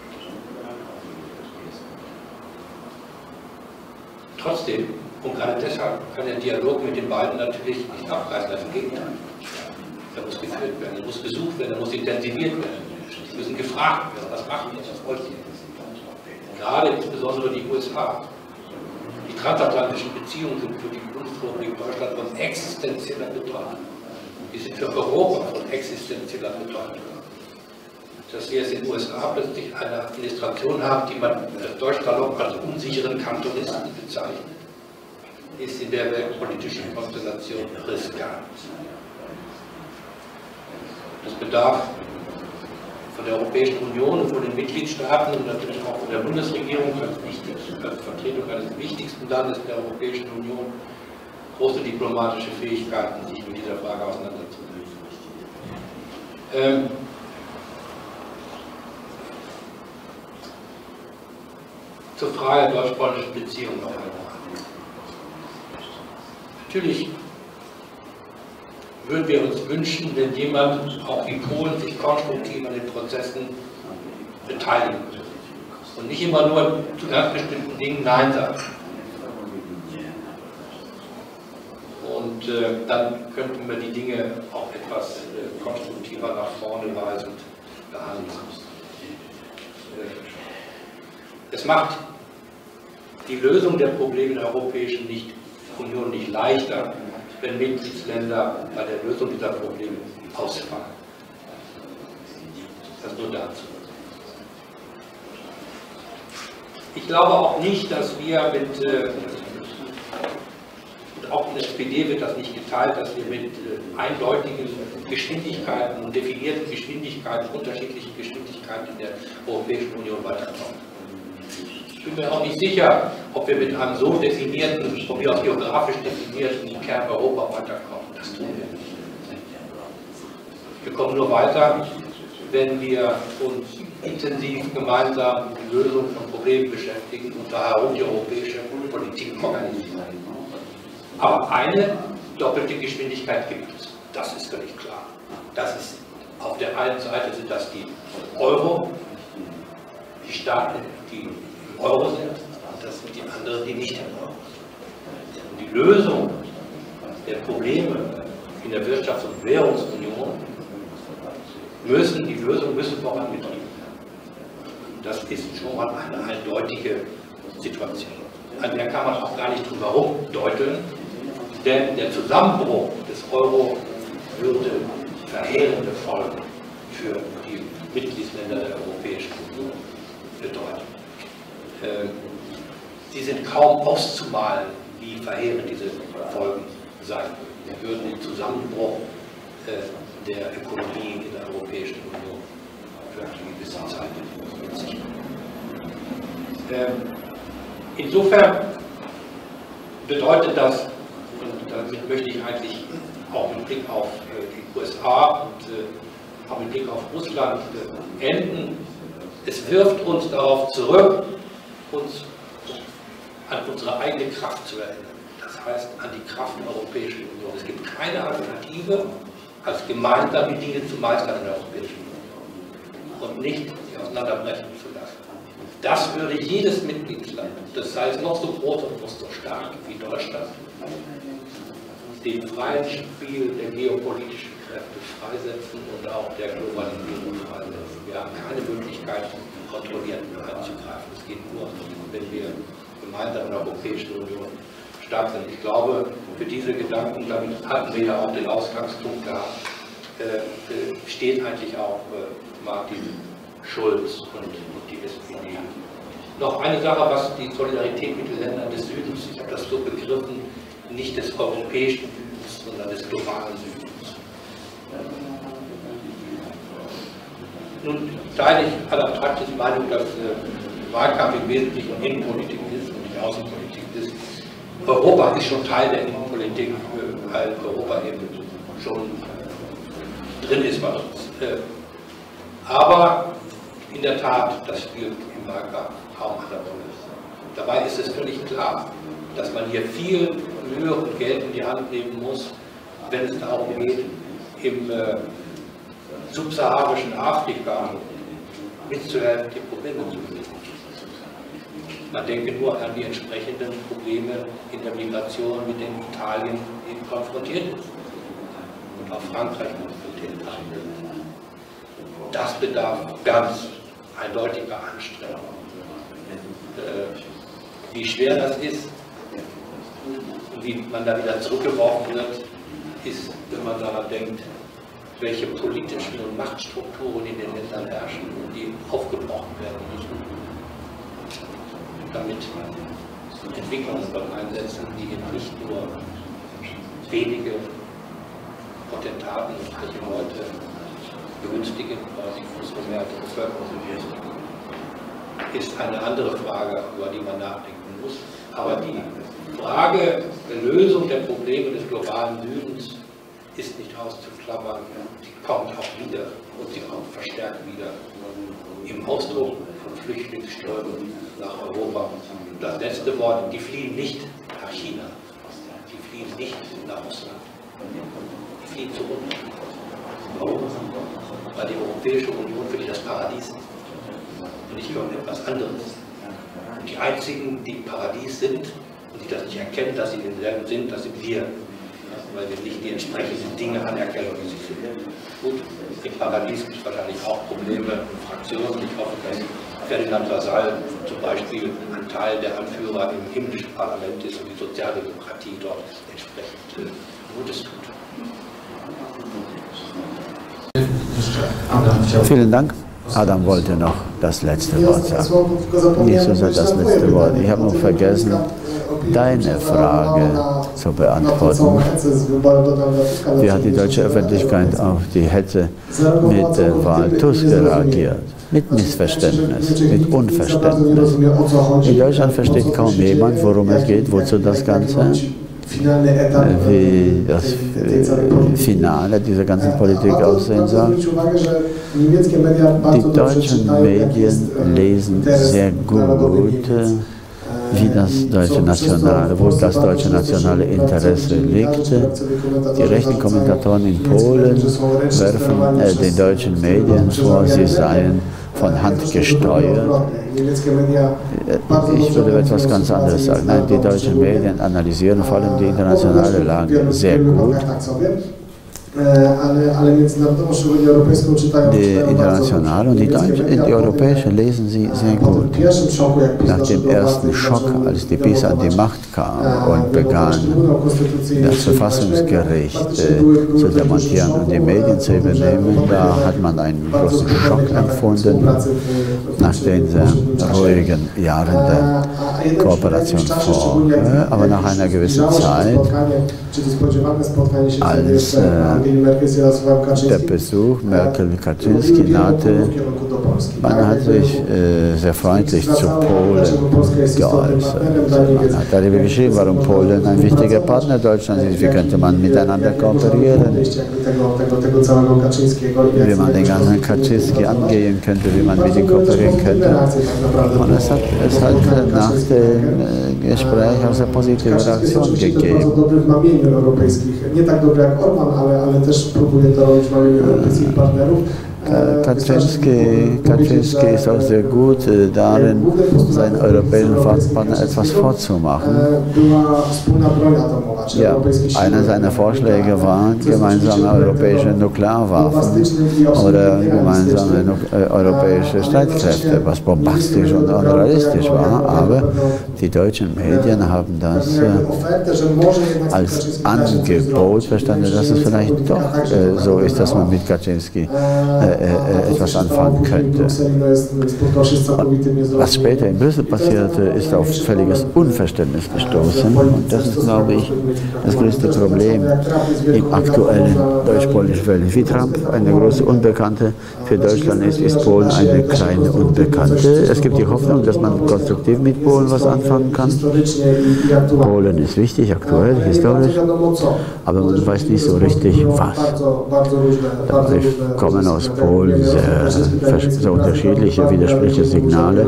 Speaker 2: Trotzdem, und gerade deshalb kann der Dialog mit den beiden natürlich nicht abreißen, das im Gegenteil. Er muss geführt werden, er muss besucht werden, er muss intensiviert werden. Sie müssen gefragt werden, was machen wir, was wollt ihr? Gerade insbesondere die U S A. Die transatlantischen Beziehungen sind für die Bundesrepublik Deutschland von existenzieller Bedeutung. Die sind für Europa von existenzieller Bedeutung. Dass wir jetzt in den U S A plötzlich eine Administration haben, die man Deutschland als unsicheren Kantonisten bezeichnet, ist in der weltpolitischen Konstellation riskant. Das bedarf von der Europäischen Union und von den Mitgliedstaaten und natürlich auch von der Bundesregierung als, wichtig, als Vertretung eines wichtigsten Landes der Europäischen Union große diplomatische Fähigkeiten, sich mit dieser Frage auseinanderzusetzen. Ähm, zur Frage der deutsch-polnischen Beziehungen noch einmal. Natürlich würden wir uns wünschen, wenn jemand, auch wie Polen, sich konstruktiv an den Prozessen beteiligen würde. Und nicht immer nur zu ganz bestimmten Dingen Nein sagen. Und äh, dann könnten wir die Dinge auch etwas äh, konstruktiver nach vorne weisend behandeln. Es macht die Lösung der Probleme der Europäischen nicht, Union nicht leichter, wenn Mitgliedsländer bei der Lösung dieser Probleme ausfallen. Das nur dazu. Ich glaube auch nicht, dass wir mit, äh, und auch in der S P D wird das nicht geteilt, dass wir mit äh, eindeutigen Geschwindigkeiten und definierten Geschwindigkeiten, unterschiedlichen Geschwindigkeiten in der Europäischen Union weiterkommen. Ich bin mir auch nicht sicher, ob wir mit einem so definierten, von mir aus geografisch definierten Kern Europa weiterkommen. Das tun wir nicht. Wir kommen nur weiter, wenn wir uns intensiv gemeinsam mit der Lösung von Problemen beschäftigen und daherum die europäische Politik organisieren. Aber eine doppelte Geschwindigkeit gibt es. Das ist völlig klar. Das ist auf der einen Seite sind das die Euro, die Staaten, die im Euro sind, und das sind die anderen, die nicht im Euro sind. Und die Lösung der Probleme in der Wirtschafts- und Währungsunion müssen, die Lösung müssen vorangetrieben werden. Das ist schon mal eine eindeutige Situation. An der kann man auch gar nicht drum herum deuteln, denn der Zusammenbruch des Euro würde verheerende Folgen für die Mitgliedsländer der Europäischen Union bedeuten. Sie sind kaum auszumalen, wie verheerend diese Folgen sein würden. Sie würden den Zusammenbruch der Ökonomie in der Europäischen Union für eine gewisse Zeit mit sich. Insofern bedeutet das, und damit möchte ich eigentlich auch mit Blick auf die U S A und auch mit Blick auf Russland enden, es wirft uns darauf zurück, uns an unsere eigene Kraft zu erinnern. Das heißt, an die Kraft der Europäischen Union. Es gibt keine Alternative, als gemeinsam die Dinge zu meistern in der Europäischen Union und nicht sie auseinanderbrechen zu lassen. Das würde jedes Mitgliedsland, das sei es noch so groß und noch so stark wie Deutschland, dem freien Spiel der geopolitischen Kräfte freisetzen und auch der Globalisierung freisetzen. Wir haben keine Möglichkeit, kontrolliert einzugreifen. Es geht nur, wenn wir gemeinsam in der Europäischen Union stark sind. Ich glaube, für diese Gedanken, damit hatten wir ja auch den Ausgangspunkt gehabt, äh, steht eigentlich auch äh, Martin Schulz und, und die S P D. Noch eine Sache, was die Solidarität mit den Ländern des Südens, ich habe das so begriffen, nicht des europäischen Südens, sondern des globalen Südens. Nun teile ich aller Traktes Meinung, dass äh, Wahlkampf im Wesentlichen Innenpolitik ist und nicht Außenpolitik ist. Europa ist schon Teil der Innenpolitik, äh, weil Europa eben schon drin ist bei uns. Äh, aber in der Tat, das spielt im Wahlkampf kaum eine Rolle. Dabei ist es völlig klar, dass man hier viel Mühe und Geld in die Hand nehmen muss, wenn es darum geht, im äh, subsaharischen Afrika mitzuhelfen, die Probleme zu lösen. Man denke nur an die entsprechenden Probleme in der Migration, mit denen Italien eben konfrontiert ist und auch Frankreich konfrontiert ist. Das bedarf ganz eindeutiger Anstrengung. Äh, wie schwer das ist und wie man da wieder zurückgeworfen wird, ist, wenn man daran denkt, welche politischen und Machtstrukturen in den Ländern herrschen und die aufgebrochen werden müssen, damit Entwicklungen einsetzen, die eben nicht nur wenige Potentaten und reiche Leute begünstigen, weil die unsere Mehrheit der Bevölkerung begünstigen, ist eine andere Frage, über die man nachdenken muss. Aber die Frage der Lösung der Probleme des globalen Südens ist nicht auszuklammern, sie kommt auch wieder und sie kommt verstärkt wieder im Ausdruck von Flüchtlingsströmen nach Europa. Und das letzte Wort, die fliehen nicht nach China, die fliehen nicht nach Russland, die fliehen zu uns. Warum? Weil die Europäische Union für die das Paradies ist und nicht irgendetwas anderes. Und die einzigen, die im Paradies sind und die das nicht erkennen, dass sie denselben sind, das sind wir. Weil wir nicht die entsprechenden Dinge anerkennen, wie sie sind. Gut, im Paradies gibt es wahrscheinlich auch Probleme und Fraktionen. Ich hoffe, dass Ferdinand Lassalle zum Beispiel ein Teil der Anführer im himmlischen Parlament ist und die Sozialdemokratie dort entsprechend Gutes tut.
Speaker 1: Vielen Dank. Adam wollte noch das letzte Wort sagen. Nicht so sehr das letzte Wort. Ich habe noch vergessen, deine Frage zu beantworten. Wie hat die deutsche Öffentlichkeit auf die Hetze mit der Wahl Tusk reagiert? Mit Missverständnis, mit Unverständnis. In Deutschland versteht kaum jemand, worum es geht, wozu das Ganze, wie das Finale dieser ganzen Politik aussehen soll. Die deutschen Medien lesen sehr gut, wie das deutsche nationale, wo das deutsche nationale Interesse liegt. Die rechten Kommentatoren in Polen werfen äh, den deutschen Medien vor, sie seien von Hand gesteuert. Ich würde etwas ganz anderes sagen. Nein, die deutschen Medien analysieren vor allem die internationale Lage sehr gut. Die internationale und die deutsche, die europäische lesen sie sehr gut. Nach dem ersten Schock, als die PiS an die Macht kam und begann, das Verfassungsgericht äh, zu demontieren und die Medien zu übernehmen, da hat man einen großen Schock empfunden, nach den sehr ruhigen Jahren der Kooperation vor. Aber nach einer gewissen Zeit, als äh, der Besuch Merkel-Kaczynski nahte, man hat sich äh, sehr freundlich zu Polen geäußert. Man hat darüber geschrieben, warum Polen ein wichtiger Partner Deutschlands ist, wie könnte man miteinander kooperieren, wie man den ganzen Kaczynski angehen könnte, wie man mit ihm kooperieren könnte. Und es hat, es hat nach dem Gespräch auch sehr positive Reaktionen gegeben. Kaczynski, Kaczynski ist auch sehr gut darin, seinen europäischen Partner etwas vorzumachen. Ja, einer seiner Vorschläge war gemeinsame europäische Nuklearwaffen oder gemeinsame europäische Streitkräfte, was bombastisch und unrealistisch war, aber die deutschen Medien haben das als Angebot verstanden, dass es vielleicht doch so ist, dass man mit Kaczynski etwas anfangen könnte. Was später in Brüssel passierte, ist auf völliges Unverständnis gestoßen. Und das ist, glaube ich, das größte Problem im aktuellen deutsch-polnischen Verhältnis. Wie Trump eine große Unbekannte für Deutschland ist, ist Polen eine kleine Unbekannte. Es gibt die Hoffnung, dass man konstruktiv mit Polen was anfangen kann. Polen ist wichtig, aktuell, historisch, aber man weiß nicht so richtig, was. Wir kommen aus Polen sehr, sehr unterschiedliche, widersprüchliche Signale.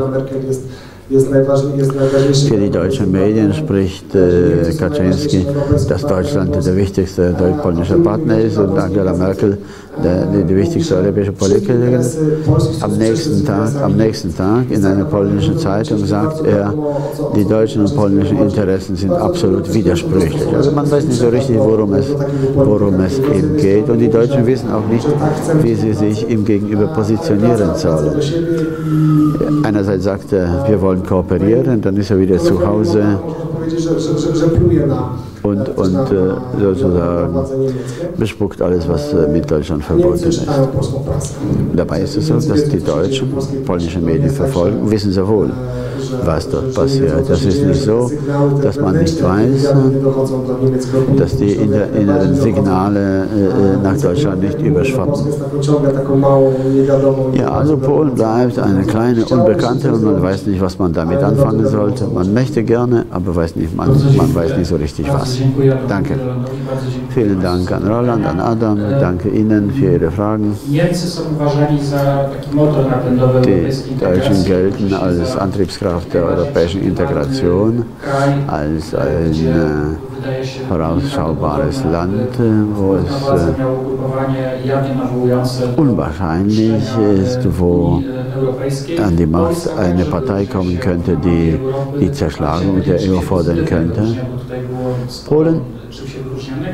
Speaker 1: Für die deutschen Medien spricht äh, Kaczynski, dass Deutschland der wichtigste deutsch-polnische Partner ist und Angela Merkel der, die, die wichtigste europäische Politikerin. Am nächsten Tag, am nächsten Tag in einer polnischen Zeitung sagt er, die deutschen und polnischen Interessen sind absolut widersprüchlich. Also man weiß nicht so richtig, worum es, worum es ihm geht, und die Deutschen wissen auch nicht, wie sie sich ihm gegenüber positionieren sollen. Einerseits sagt er, wir wollen kooperieren, dann ist er wieder zu Hause und, und äh, sozusagen bespuckt alles, was äh, mit Deutschland verbunden ist. Dabei ist es so, dass die Deutschen polnische Medien verfolgen, wissen sehr wohl, was dort passiert. Das ist nicht so, dass man nicht weiß, dass die inneren Signale äh, nach Deutschland nicht überschwappen. Ja, also Polen bleibt eine kleine Unbekannte und man weiß nicht, was man damit anfangen sollte. Man möchte gerne, aber weiß nicht, man, man weiß nicht so richtig was. Danke. Vielen Dank an Roland, an Adam. Danke Ihnen für Ihre Fragen. Die Deutschen gelten als Antriebskraft der europäischen Integration, als ein äh, vorausschaubares Land, wo es äh, unwahrscheinlich ist, wo an die Macht eine Partei kommen könnte, die die Zerschlagung der E U fordern könnte. Polen,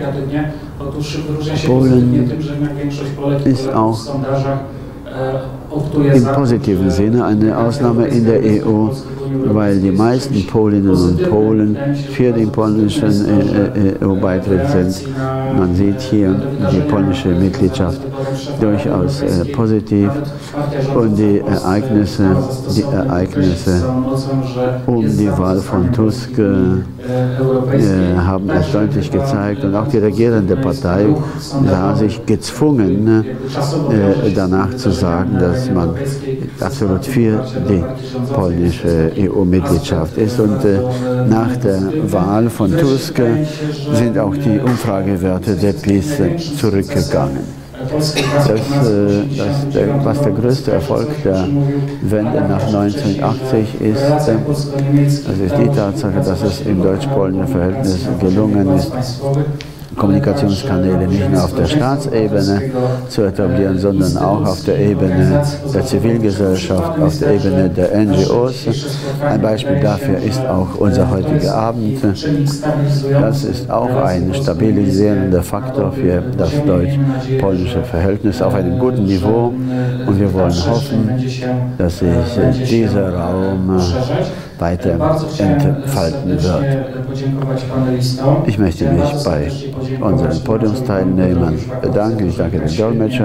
Speaker 1: Polen ist auch im positiven Sinne eine Ausnahme in der E U, weil die meisten Polinnen und Polen für den polnischen E U-Beitritt sind. Man sieht hier die polnische Mitgliedschaft durchaus äh, positiv und die Ereignisse, die Ereignisse um die Wahl von Tusk äh, haben es deutlich gezeigt und auch die regierende Partei sah sich gezwungen, äh, danach zu sagen, dass man absolut für die polnische E U-Mitgliedschaft ist. Und äh, nach der Wahl von Tusk sind auch die Umfragewerte der PiS zurückgegangen. Das, äh, das, der, was der größte Erfolg der Wende nach neunzehnhundertachtzig ist, äh, das ist die Tatsache, dass es im deutsch-polnischen Verhältnis gelungen ist, Kommunikationskanäle nicht nur auf der Staatsebene zu etablieren, sondern auch auf der Ebene der Zivilgesellschaft, auf der Ebene der N G Os. Ein Beispiel dafür ist auch unser heutiger Abend. Das ist auch ein stabilisierender Faktor für das deutsch-polnische Verhältnis auf einem guten Niveau. Und wir wollen hoffen, dass sich dieser Raum weiter entfalten wird. Ich möchte mich bei unseren Podiumsteilnehmern bedanken. Ich danke dem Dolmetscher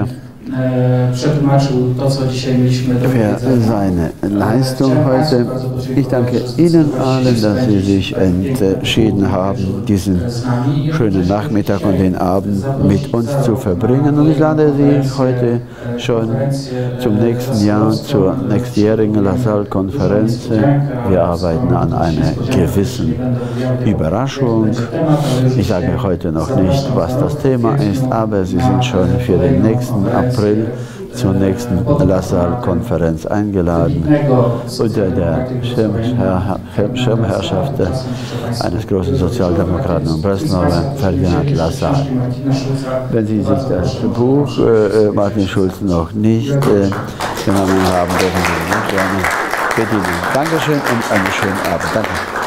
Speaker 1: für seine Leistung heute. Ich danke Ihnen allen, dass Sie sich entschieden haben, diesen schönen Nachmittag und den Abend mit uns zu verbringen. Und ich lade Sie heute schon zum nächsten Jahr, zur nächstjährigen La Salle-Konferenz. Wir arbeiten an einer gewissen Überraschung. Ich sage heute noch nicht, was das Thema ist, aber Sie sind schon für den nächsten April zur nächsten La Salle-Konferenz eingeladen, unter der Schirmherr Schirmherrschaft eines großen Sozialdemokraten und Breslauer, Ferdinand Lassalle. Wenn Sie sich das Buch äh, Martin Schulz noch nicht äh, genommen haben, dürfen Sie nicht gerne bedienen. Dankeschön und einen schönen Abend. Danke.